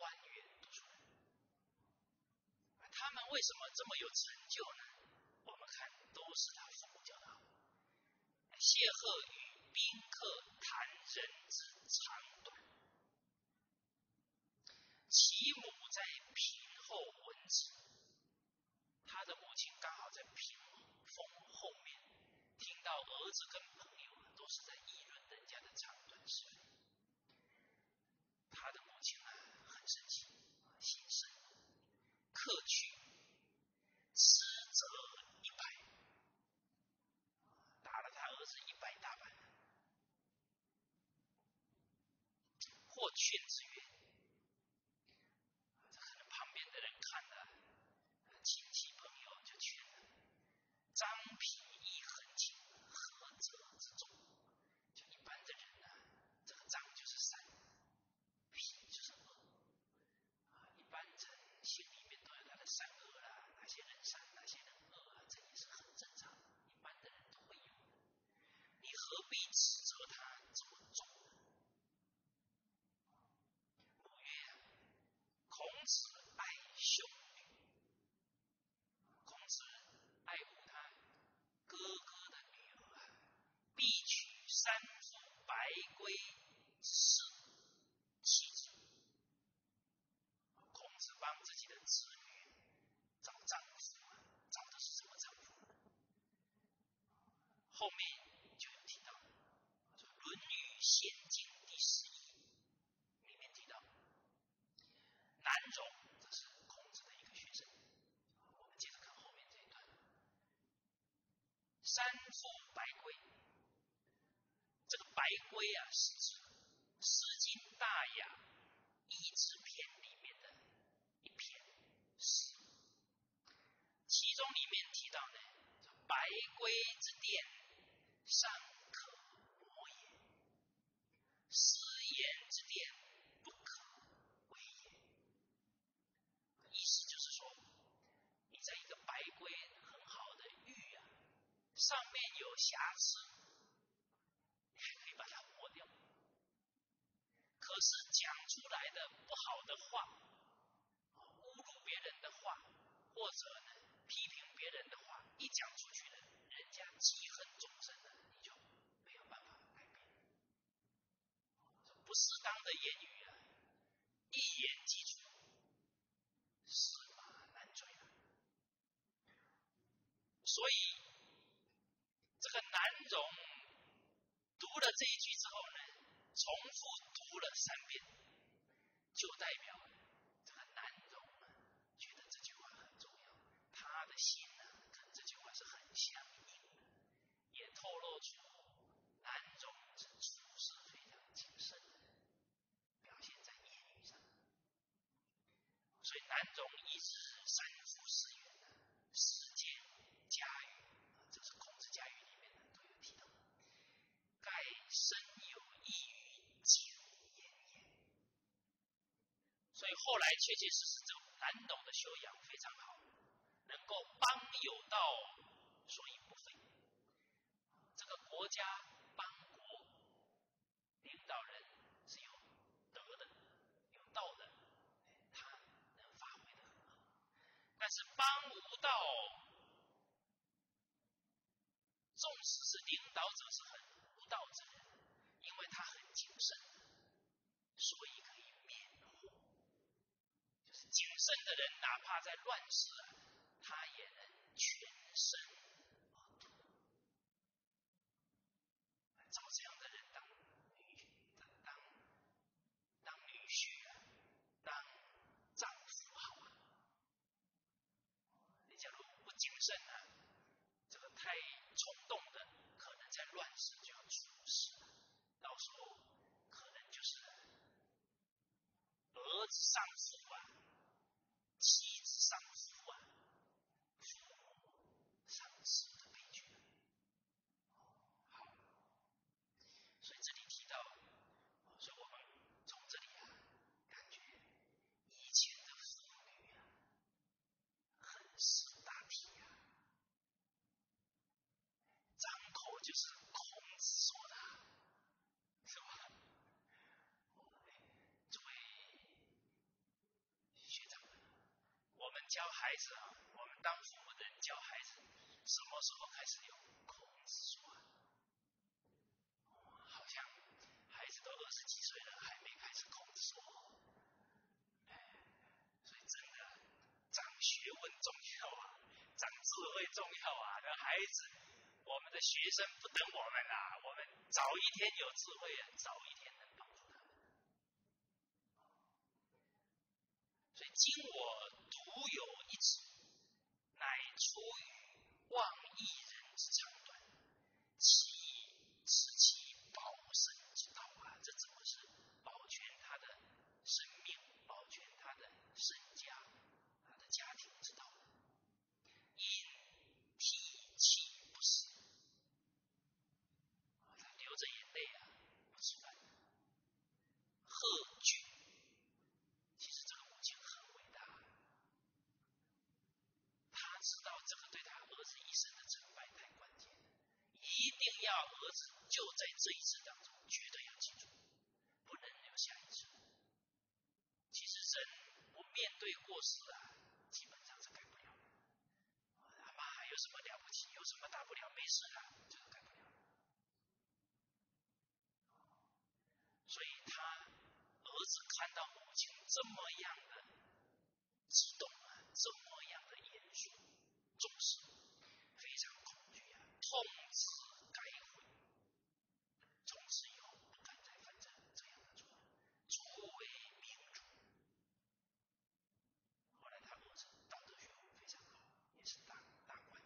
Speaker 1: 为什么这么有成就呢？我们看都是他父母教的好。谢赫与宾客谈人之长短，其母在屏后闻之，他的母亲刚好在屏风后面，听到儿子跟朋友都是在议论人家的长短是非。他的母亲很生气，心生怒，克去，斥责100，打了他儿子100大板。或劝之曰，这可能旁边的人看了，亲戚朋友就劝了，张皮亦很轻，何责之重？就一般的人这个张就是善，皮就是恶，一般人心里面都有他的善恶啦，哪些人善，哪些人恶这也是很正常，一般的人都会有的。你何必指责他这么重呢？母曰：孔子爱兄女，孔子爱护他哥哥的女儿必娶3夫白圭之士妻之。孔子帮自己的子女找丈夫找的是什么丈夫？后面就有提到，说《论语宪经》第11里面提到，南荣，这是孔子的一个学生。我们接着看后面这一段。3夫白圭，这个白圭是指《诗经·大雅·易之篇》里面的一篇诗，其中里面提到呢，白圭之殿，尚可磨也；诗言之殿，不可为也。意思就是说，你在一个白圭很好的玉上面有瑕疵，你还可以把它磨掉。可是讲出来的不好的话，侮辱别人的话，或者批评别人的话，一讲出去了，人家记恨终身了，你就没有办法改变。不适当的言语一言既出，驷马难追了。所以这个南荣读了这一句之后呢，重复读了3遍，就代表这个南荣觉得这句话很重要，他的心跟这句话是很相应的，也透露出南荣是处事非常谨慎的人，表现在言语上。所以南荣一日3夫4言，时间家语，这是孔子家语里面都有提到。盖深有益于谨言也。所以后来确确实实这种南荣的修养非常好，能够邦有道，所以不废。这个国家邦国领导人是有德的，有道的，他能发挥得很好。但是邦无道，纵使是领导者是很无道之人，因为他很谨慎，所以可以免祸。就是谨慎的人，哪怕在乱世他也能全身而退。找这样的人当女婿当丈夫好啊。你假如不谨慎这个太冲动的，可能在乱世就要出事了，到时候可能就是儿子丧父妻子丧夫父母丧子的悲剧。好，所以这里提到，所以我们从这里感觉以前的妇女很识大体张口就是孔子说的，是吧？这位学长们，我们讲教孩子啊，我们当父母的人教孩子，什么时候开始有孔子说啊？好像孩子都20几岁了，还没开始孔子说。所以真的长学问重要啊，长智慧重要啊。这孩子，我们的学生不等我们啦，我们早一天有智慧，早一天能帮助他们。所以今我独有一旨，乃出于忘一人之长短，其持其保身之道啊！这怎么是保全他的生命，保全他的身家，他的家庭之道？因涕泣不死，他流着眼泪啊，不吃饭，贺惧。其实这个母亲很伟大，他知道这个对他儿子一生的成败太关键，一定要儿子就在这一次当中，绝对要记住，不能有下一次。其实人不面对过失啊，基本上是改不了。他妈还有什么了不起？有什么大不了？没事啊，就是改不了。所以他儿子看到母亲这么样的激动啊，这么样的严肃重视，非常恐惧啊，痛之改悔，从此以后不敢再犯这样的错，初为明主。后来他儿子道德学问非常好，也是大官。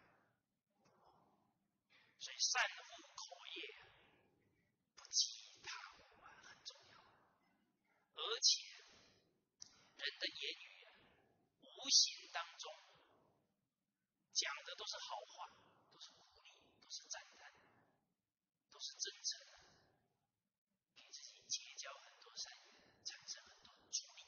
Speaker 1: 所以善护口业不欺他物啊，很重要。而且人的言语无形当中讲的都是好话，都是鼓励，都是赞叹，都是真诚，给自己结交很多善缘，产生很多助力。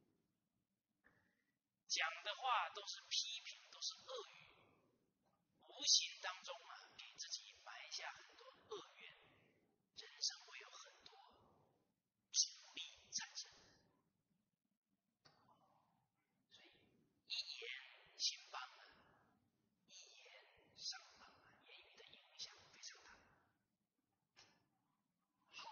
Speaker 1: 讲的话都是批评，都是恶语，无形当中啊，给自己埋下很多恶缘，人生会有很多阻力产生。所以一言兴邦啊，一言伤邦啊，言语的影响非常大。好，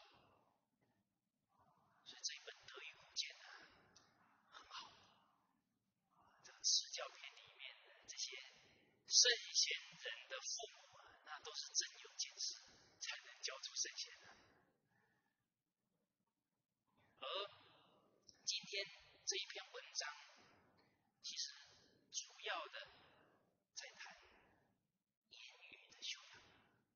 Speaker 1: 所以这一本《德育古鉴》呢很好。这个持教篇里面的这些圣贤人的父母啊，那都是真有见识，才能教出圣贤的。而今天这一篇文章，其实主要的在谈言语的修养。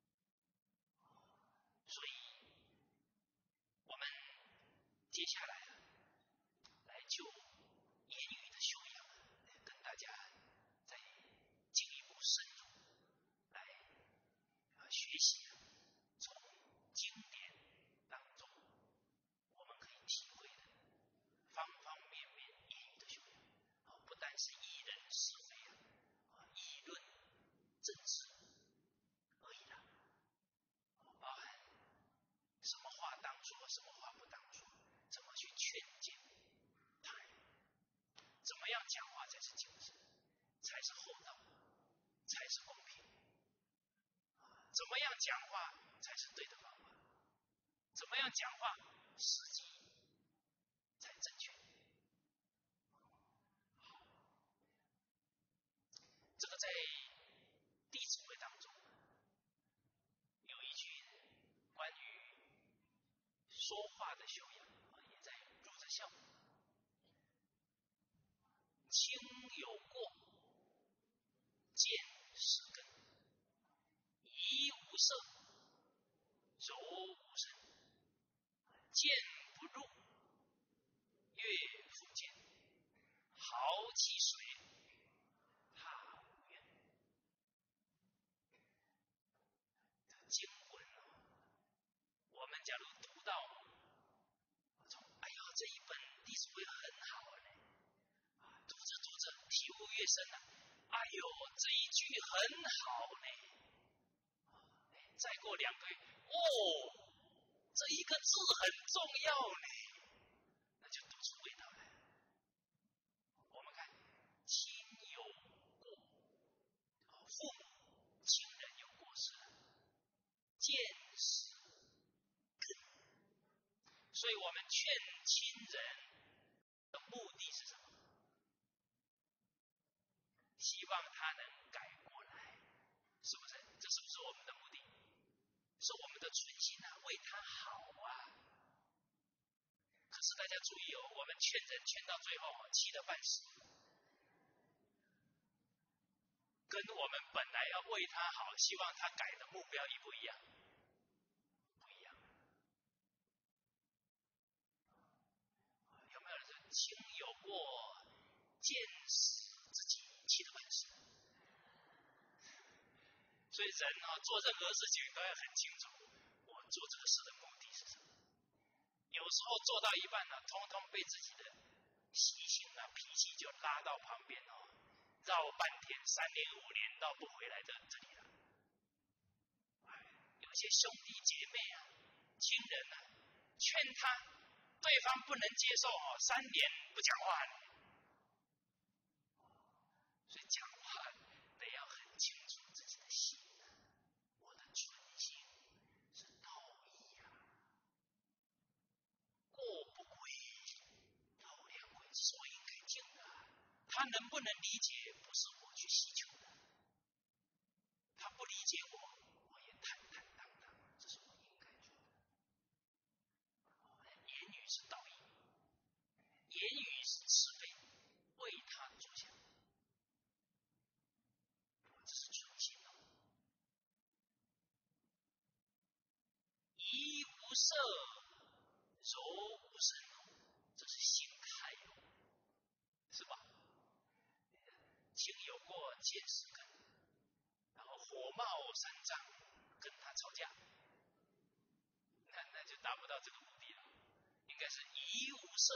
Speaker 1: 所以我们接下来啊，来就言语的修养跟大家再进一步深入来学习从经典当中我们可以体会的方方面面言语的修养，不但是议论是非议论政治而已啦，包含什么话当说，什么话不当说，怎么去劝谏他人，怎么样讲话才是精致，才是厚道，才是公平，怎么样讲话才是对的方法，怎么样讲话实际才正确。好，这个在《弟子规》当中有一句关于说话的修养，也在入着孝。轻有过，见实根，怡无色，柔无声，见不入，悦复见，豪其水，踏无怨。这经文我们假如读到哎呦，这一本《弟子规》很好嘞，读着读着体悟越深了，哎呦，这一句很好嘞。再过2个月，这一个字很重要嘞，那就读出味道来。我们看，亲有见识根。所以我们劝亲人的目的是什么？希望他能改过来，是不是？这是不是我们的目的？是我们的存心啊，为他好啊。可是大家注意哦，我们劝人劝到最后气得半死，跟我们本来要为他好，希望他改的目标一不一样？不一样。有没有人说亲有过，见死自己气得半死？所以人做任何事情都要很清楚，我做这个事的目的是什么。有时候做到一半通通被自己的习性脾气就拉到旁边绕半天，3年5年绕不回来这里了。有些兄弟姐妹亲人劝他，对方不能接受3年不讲话了。所以讲话得要很清楚自己的心，我的存心是道义过不归，道良归，这是我应该听的。他能不能理解，不是我去希求的。他不理解我，我也坦坦荡荡，这是我应该做的。言语是道义，言语是慈悲，为他着想，这是存心怡无色，柔无声，这是心开是吧？情有过，见识根，然后火冒三丈跟他吵架，那就达不到这个目的了。应该是怡无色，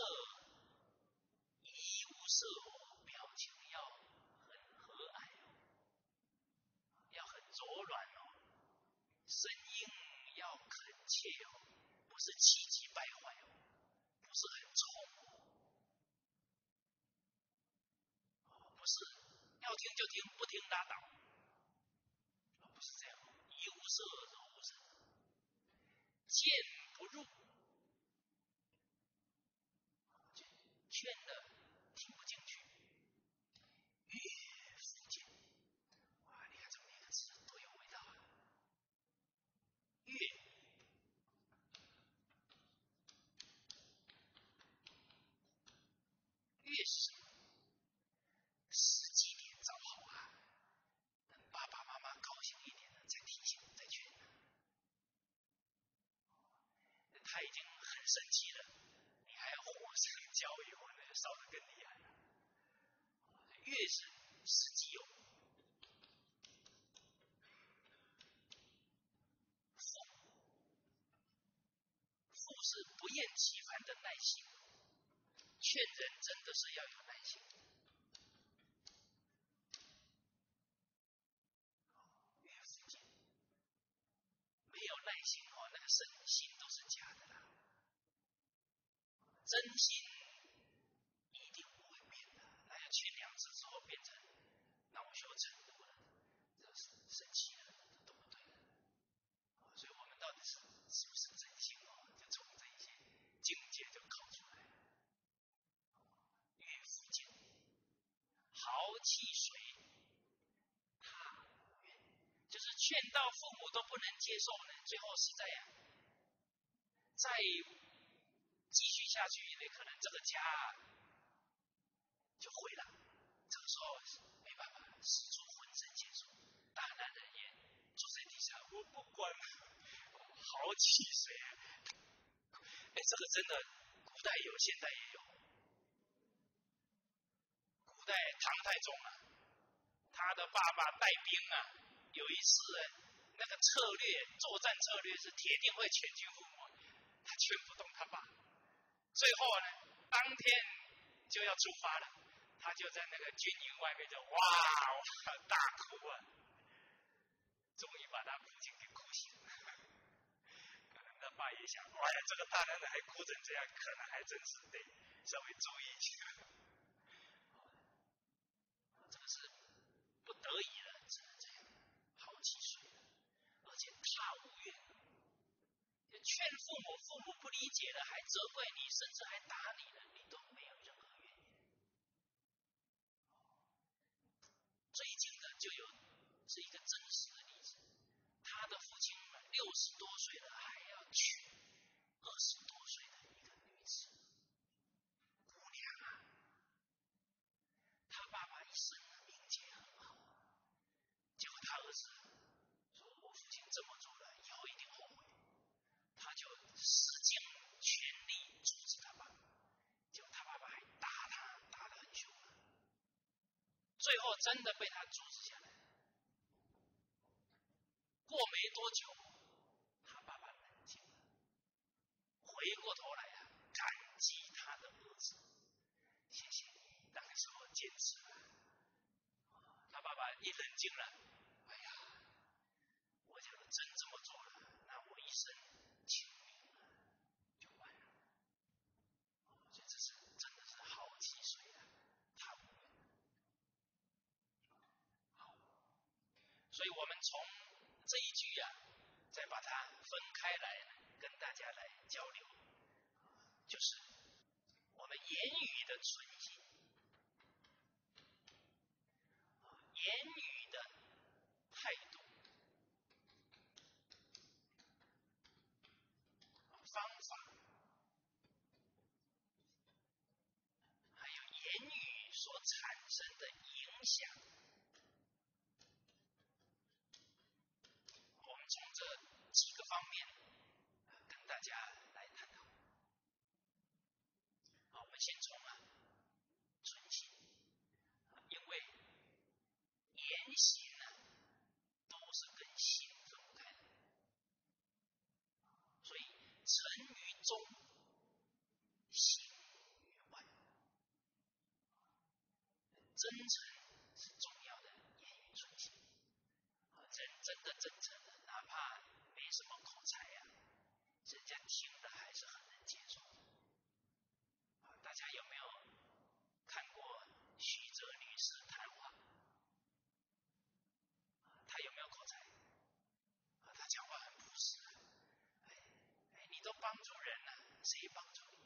Speaker 1: 怡无色表情要很和蔼要很柔软声音要恳切不是气急败坏不是很冲不是要听就听，不听拉倒，不是这样。怡无色，柔无声，谏不入，劝了听不进去，悦复谏。哇，你看这每个字多有味道啊！悦，悦是什么？时机点找好等爸爸妈妈高兴一点了，再提醒再劝他已经很生气了，你还要火上浇油，那就烧得更厉害了。越是时机有富是不厌其烦的耐心，劝人真的是要有耐心。没有耐心那个心都是假的啦。真心一定不会变的，那要劝2次之后变成恼羞成怒了，这是生气了，这都不对的。所以我们到底是不是真心就从这一些境界就考出来了。悦复谏，豪气水踏远，就是劝到父母都不能接受呢，最后实在再继续下去，也可能这个家就毁了。这个时候没办法，使出浑身解数，大男人也坐在地上，我不管了，豪气水这个真的古代有，现代也有。古代唐太宗他的爸爸带兵有一次那个策略作战策略是铁定会全军覆没，他劝不动他爸，最后当天就要出发了，他就在那个军营外面就哇大哭终于把他父亲给哭醒了。可能他爸也想，哎呀，这个大男人还哭成这样，可能还真是得稍微注意一下。这个是不得已了，只能这样，豪气水了，而且踏无怨， 劝父母，父母不理解了，还责怪你，甚至还打你了，你都没有任何原因。最近的是一个真实的例子，他的父亲60多岁了，还要娶20多岁的一个女子，姑娘啊，他爸爸一生名节很好，结果他儿子说：“我父亲这么做了，以后一定后悔。”他就使尽全力阻止他爸爸，结果他爸爸还打他，打得很凶啊。最后真的被他阻止下来。过没多久，他爸爸冷静了，回过头来啊，感激他的儿子，谢谢你那个时候坚持了。他爸爸一冷静了，哎呀，我假如真这么做了，那我一生清明了就完了。所以这是真的是好几岁了，他无缘。好，所以我们从这一句啊，再把它分开来跟大家来交流，就是我们言语的存心，言语的态度，方法，还有言语所产生的影响，我们从这几个方面跟大家来探讨。好，我们先从存心，因为言行呢都是跟心分不开的，所以诚于中，行于外，真诚是重要的言语存心。人真的真诚的，哪怕没什么口才呀，人家听的还是很能接受。大家有没有看过许哲女士谈话？她有没有口才？她讲话很朴实。你都帮助人了，谁帮助你？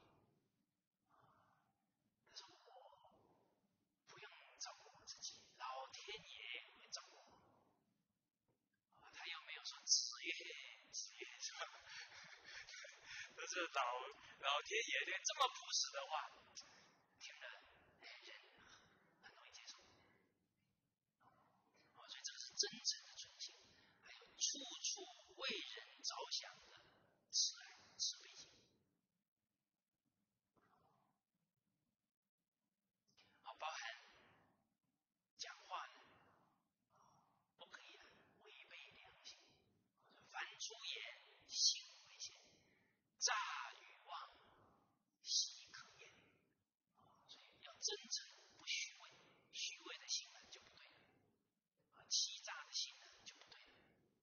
Speaker 1: 她说我不用照顾我自己，老天爷会照顾我。她又没有说子曰是吧？都是老天爷这么朴实的话，听了人很容易接受。所以这个是真诚的存心，还有处处为人着想的慈爱慈悲心。包含讲话呢，不可以违背良心。凡出言，行为先，诈与妄，奚可言？所以要真诚，不虚伪，虚伪的心呢就不对了，欺诈的心呢就不对了。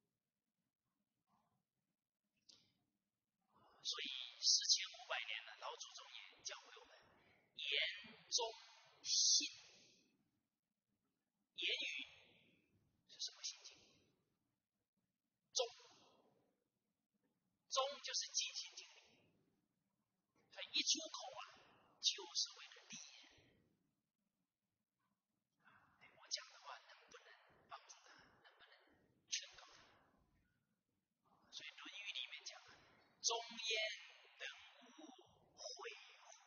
Speaker 1: 所以4500年了，老祖宗也教会我们言中信。言语是什么心境？中，中就是尽心尽力。他一出口就是为了利人。我讲的话能不能帮助他？能不能劝告他？所以《论语》里面讲忠言能无悔乎？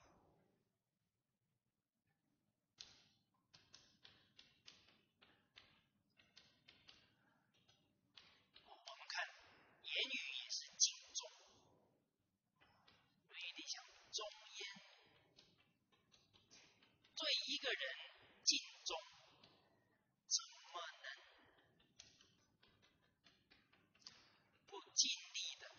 Speaker 1: 我们看言语也是敬重，《论语》里讲忠言，对一个人尽忠，怎么能不尽力的？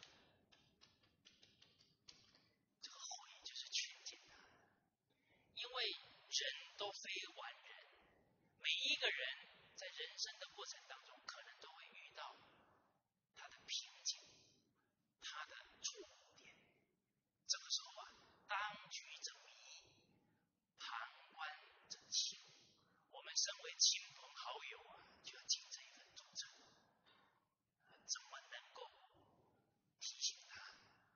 Speaker 1: 这个悔就是劝谏他，因为人都非完人，每一个人在人生的过程当中，可能都会遇到他的瓶颈，他的错误点。这个时候当局者迷，旁观者清。我们身为亲朋好友就要尽这一份忠诚。怎么能够提醒他？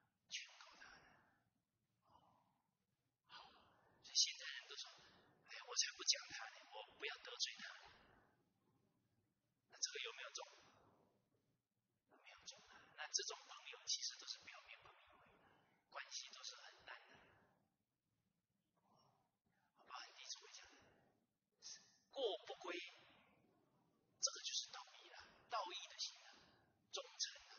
Speaker 1: 才不讲他呢，我不要得罪他。那这个有没有中？没有中啊。那这种朋友其实都是表面朋友，关系都是很淡的。包含弟子会讲的，过不归，这个就是道义了，道义的心啊，忠诚啊。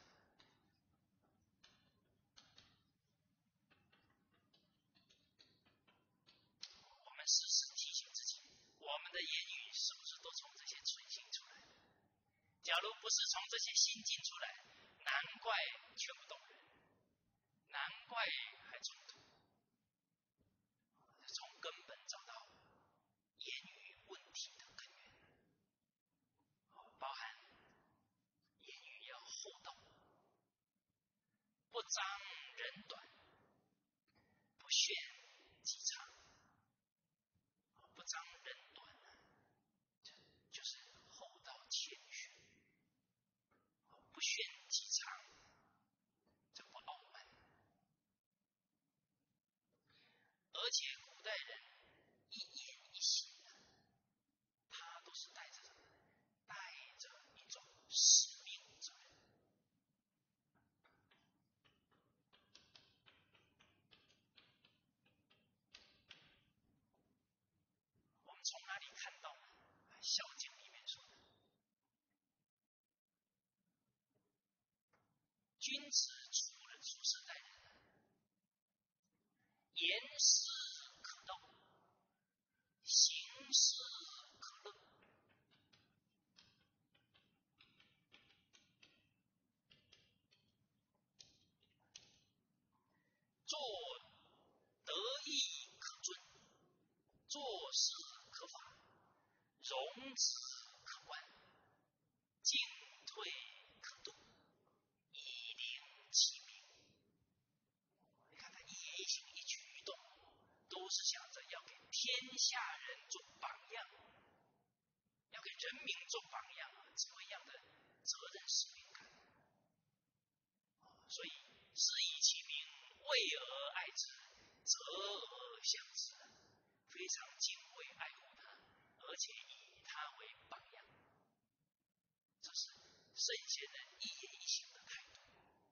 Speaker 1: 我们时时提醒自己，我们的言语是不是都从这些存心出来的？假如不是从这些心境出来，难怪劝不动人，难怪还冲突。从根本找到言语问题的根源，包含言语要厚道，不张人短，不炫己长。不张人短呢，就是厚道谦虚；不炫己长，这不傲慢。而且古代人一言一行他都是带着什么？带着一种使命责任。我们从哪里看到呢？《孝经》里面说的，君子处世待人，言师可道，行师可乐。做得意可尊，做事可法，容止可观，进退可度，以令其名。你看他一言一行一举一动，都是想着要给天下人做榜样，要给人民做榜样啊，这么样的责任使命感。所以是以其名，畏而爱之，责而相之，非常敬畏爱护他，而且以他为榜样。这是圣贤人一言一行的态度。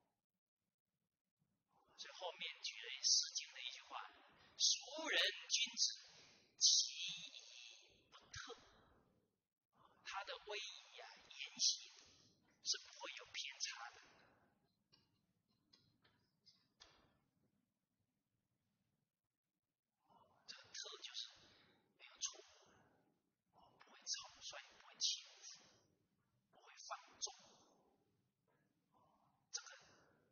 Speaker 1: 所以后面举了《诗经》的一句话：孰人君子，其仪不特。他的威仪啊，言行是不会有偏差的。这个特就是没有错误，不会草率，不会轻浮，不会放纵。这个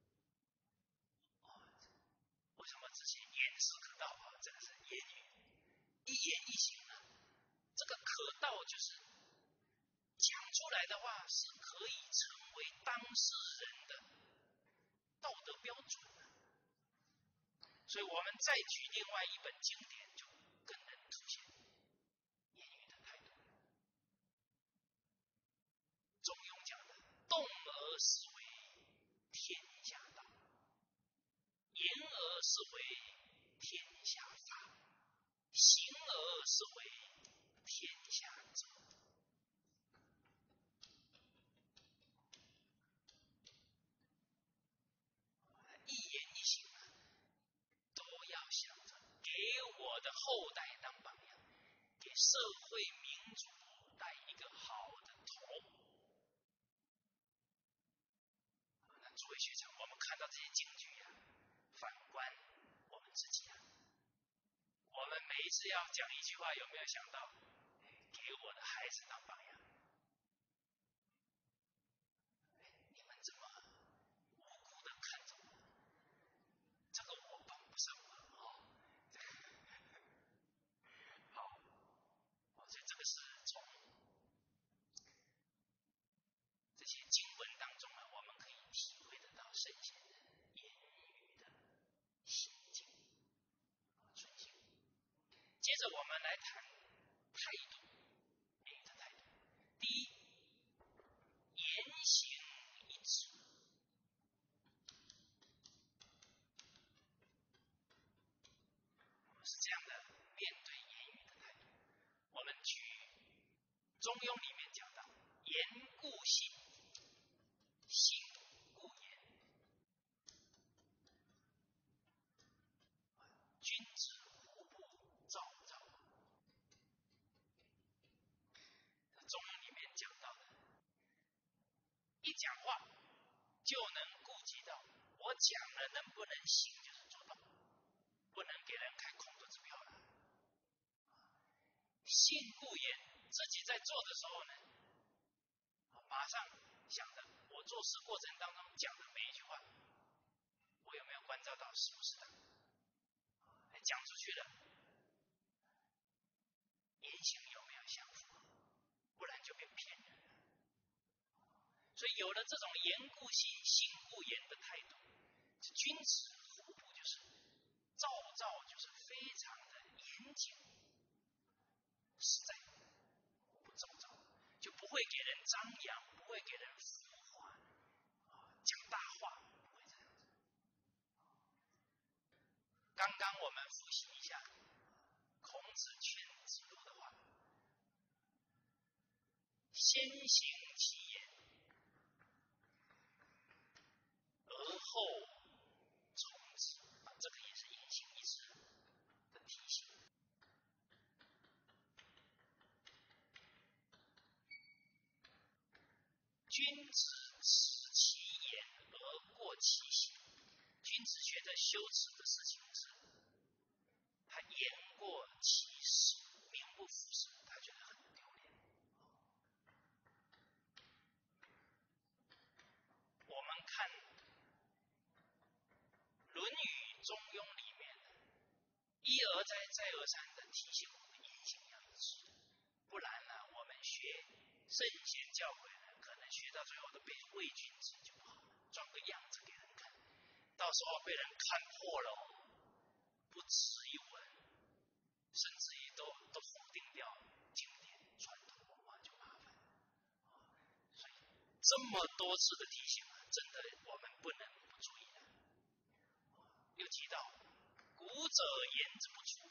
Speaker 1: 为什么之前言师可道啊？这个是言语，一言一行啊，这个可道就是讲出来的话是可以成为当事人的道德标准的。所以我们再举另外一本经典，就更能凸显言语的态度。中庸讲的动而思为天下道，言而思为天下法，行而思为天下者。一言一行都要想着给我的后代当榜样，给社会民主带一个好的头。那诸位学长，我们看到这些金句啊，反观我们自己啊，我们每一次要讲一句话，有没有想到给我的孩子当榜样？你们怎么无辜的看着我？这个我帮不上忙哦。好，所以这个是从这些经文当中呢，我们可以体会得到圣贤人言语的心境、存心。接着我们来谈态度，言语的态度。第一，言行一致。是这样的，面对言语的态度， 庸》里面讲到，言故信，信故言。君子虎不躁躁。中庸里面讲到的，一讲话就能顾及到我讲了能不能行，就是做到，不能给人开空头支票了。信故言，自己在做的时候呢，马上想着我做事过程当中讲的每一句话，我有没有关照到是不是的？讲出去了，言行有没有相符？不然就变骗人了。所以有了这种言故信，信故言的态度，君子虎不就是躁躁，就是非常的严谨、实在，不躁躁，就不会给人张扬，不会给人浮华，讲大话，不会这样子。刚刚我们复习一下孔子劝子路的话，先行其言，而后从之，这个也是言行一致的提醒。君子耻其言而过其行。君子觉得羞耻的事情是，他言过其实，名不符实，他觉得很丢脸。我们看《论语》《中庸》里面一而再再而三的提醒我们言行要一致，不然呢，我们学圣贤教诲呢，可能学到最后都被伪君子就不好了，装个样子给人看，到时候被人看破了，不值一文，甚至于都否定掉经典传统文化，就麻烦。所以这么多次的提醒啊，真的我们不能不注意的。又提到古者言之不出，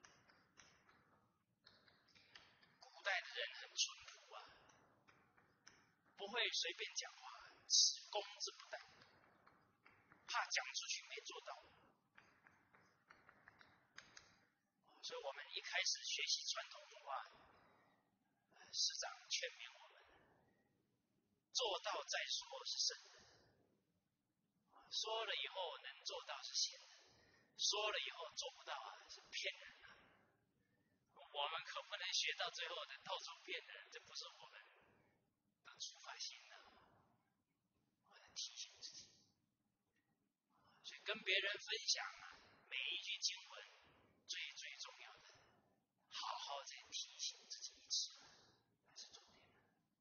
Speaker 1: 古代的人很淳朴啊，不会随便讲话，只攻之不殆，怕讲出去没做到。所以我们一开始学习传统文化，师长劝勉我们，做到再说是圣人，说了以后能做到是贤人，说了以后做不到是骗人啊。我们可不能学到最后的到处骗人，这不是我们的出发心啊。我要提醒自己，所以跟别人分享每一句经文，最重要的，好好再提醒自己一次，才是重点。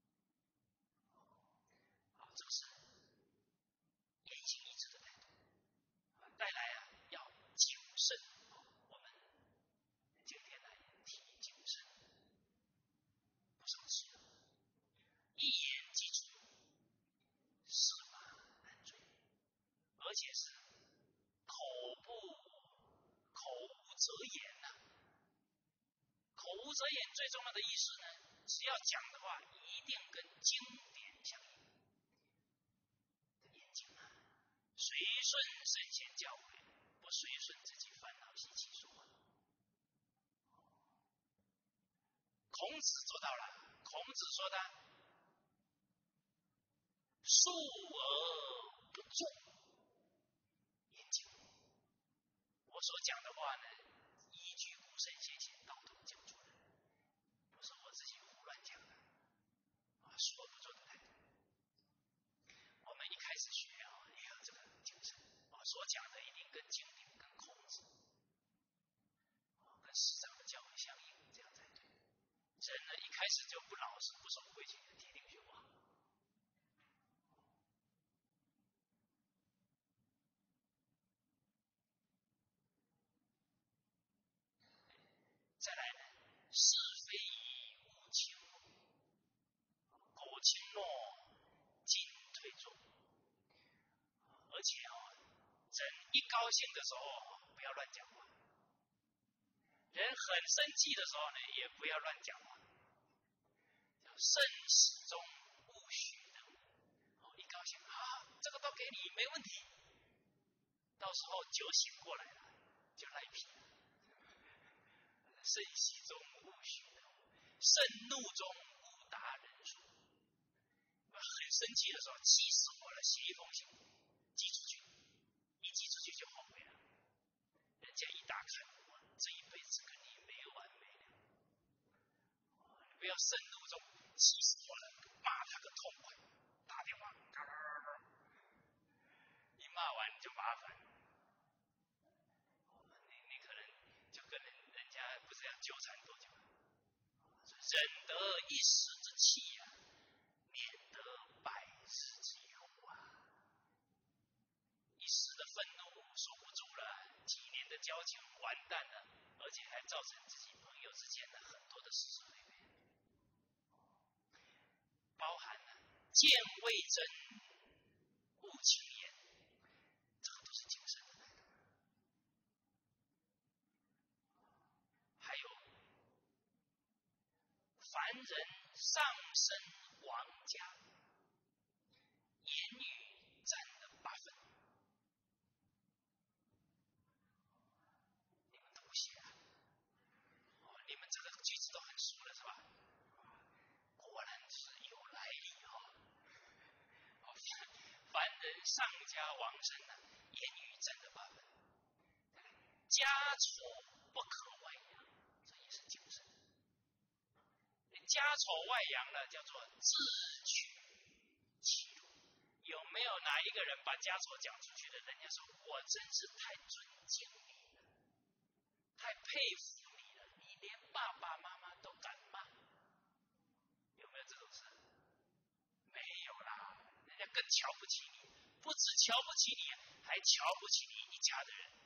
Speaker 1: 好，这个是言行一致的态度。带来要谨慎。我们今天来提谨慎，不少次，一言既出，驷马难追，而且是口无遮言呐。口无遮言最重要的意思呢，只要讲的话，一定跟经典相应。严谨啊，随顺圣贤教诲，不随顺自己烦恼习气说话。孔子做到了，孔子说的述而不作，严谨。我所讲的话呢，依据古圣先贤道统讲出来，不是我自己胡乱讲的，说而不做的态度。我们一开始学也有这个精神，所讲的一定跟经典、跟孔子、跟师长的教诲相应，这样才对。人呢，一开始就不老实、不守规矩，铁定学不好。再来呢，是非以勿轻诺，苟轻诺，进退重。而且人一高兴的时候不要乱讲话，人很生气的时候呢，也不要乱讲话。 慎始终，勿许能。一高兴啊，这个都给你，没问题。到时候酒醒过来了，就赖皮了。慎喜中勿许能，盛怒中勿达人数。很生气的时候，气死我了，写一封信寄出去，一寄出去就后悔了。人家一打看，我这一辈子跟你没完没了。不要盛怒中，气死我了，骂他个痛快，打电话，一骂完就麻烦。你可能就跟人家不知道纠缠多久。忍得一时之气呀，免得百日之忧啊！一时的愤怒收不住了，几年的交情完蛋了，而且还造成自己朋友之间的很多的是是非非，包含了见未真，勿轻言，这个都是精神的态度。还有凡人上升王家，言语占了8分。你们都不写啊？你们这个句子都很熟了是吧？果然是有来历哈。凡人上家王身呢，言语占了8分。家丑不可外扬，这也是精神。家丑外扬呢，叫做自取其辱。有没有哪一个人把家丑讲出去的？人家说我真是太尊敬你了，太佩服你了，你连爸爸妈妈都敢骂，有没有这种事？没有啦，人家更瞧不起你，不止瞧不起你，还瞧不起你一家的人。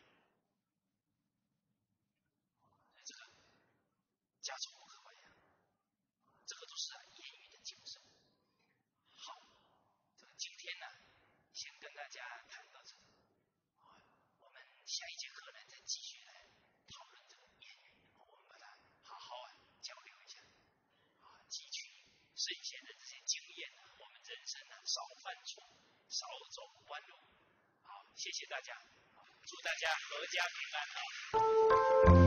Speaker 1: 这个家丑不可外扬，这个都是言语的精神。好，这个今天呢，先跟大家谈到这里。我们下一节课呢，再继续来讨论这个言语，我们把它好好交流一下，汲取圣贤的这些经验呢，我们人生呢少犯错，少走弯路。好，谢谢大家，祝大家阖家平安。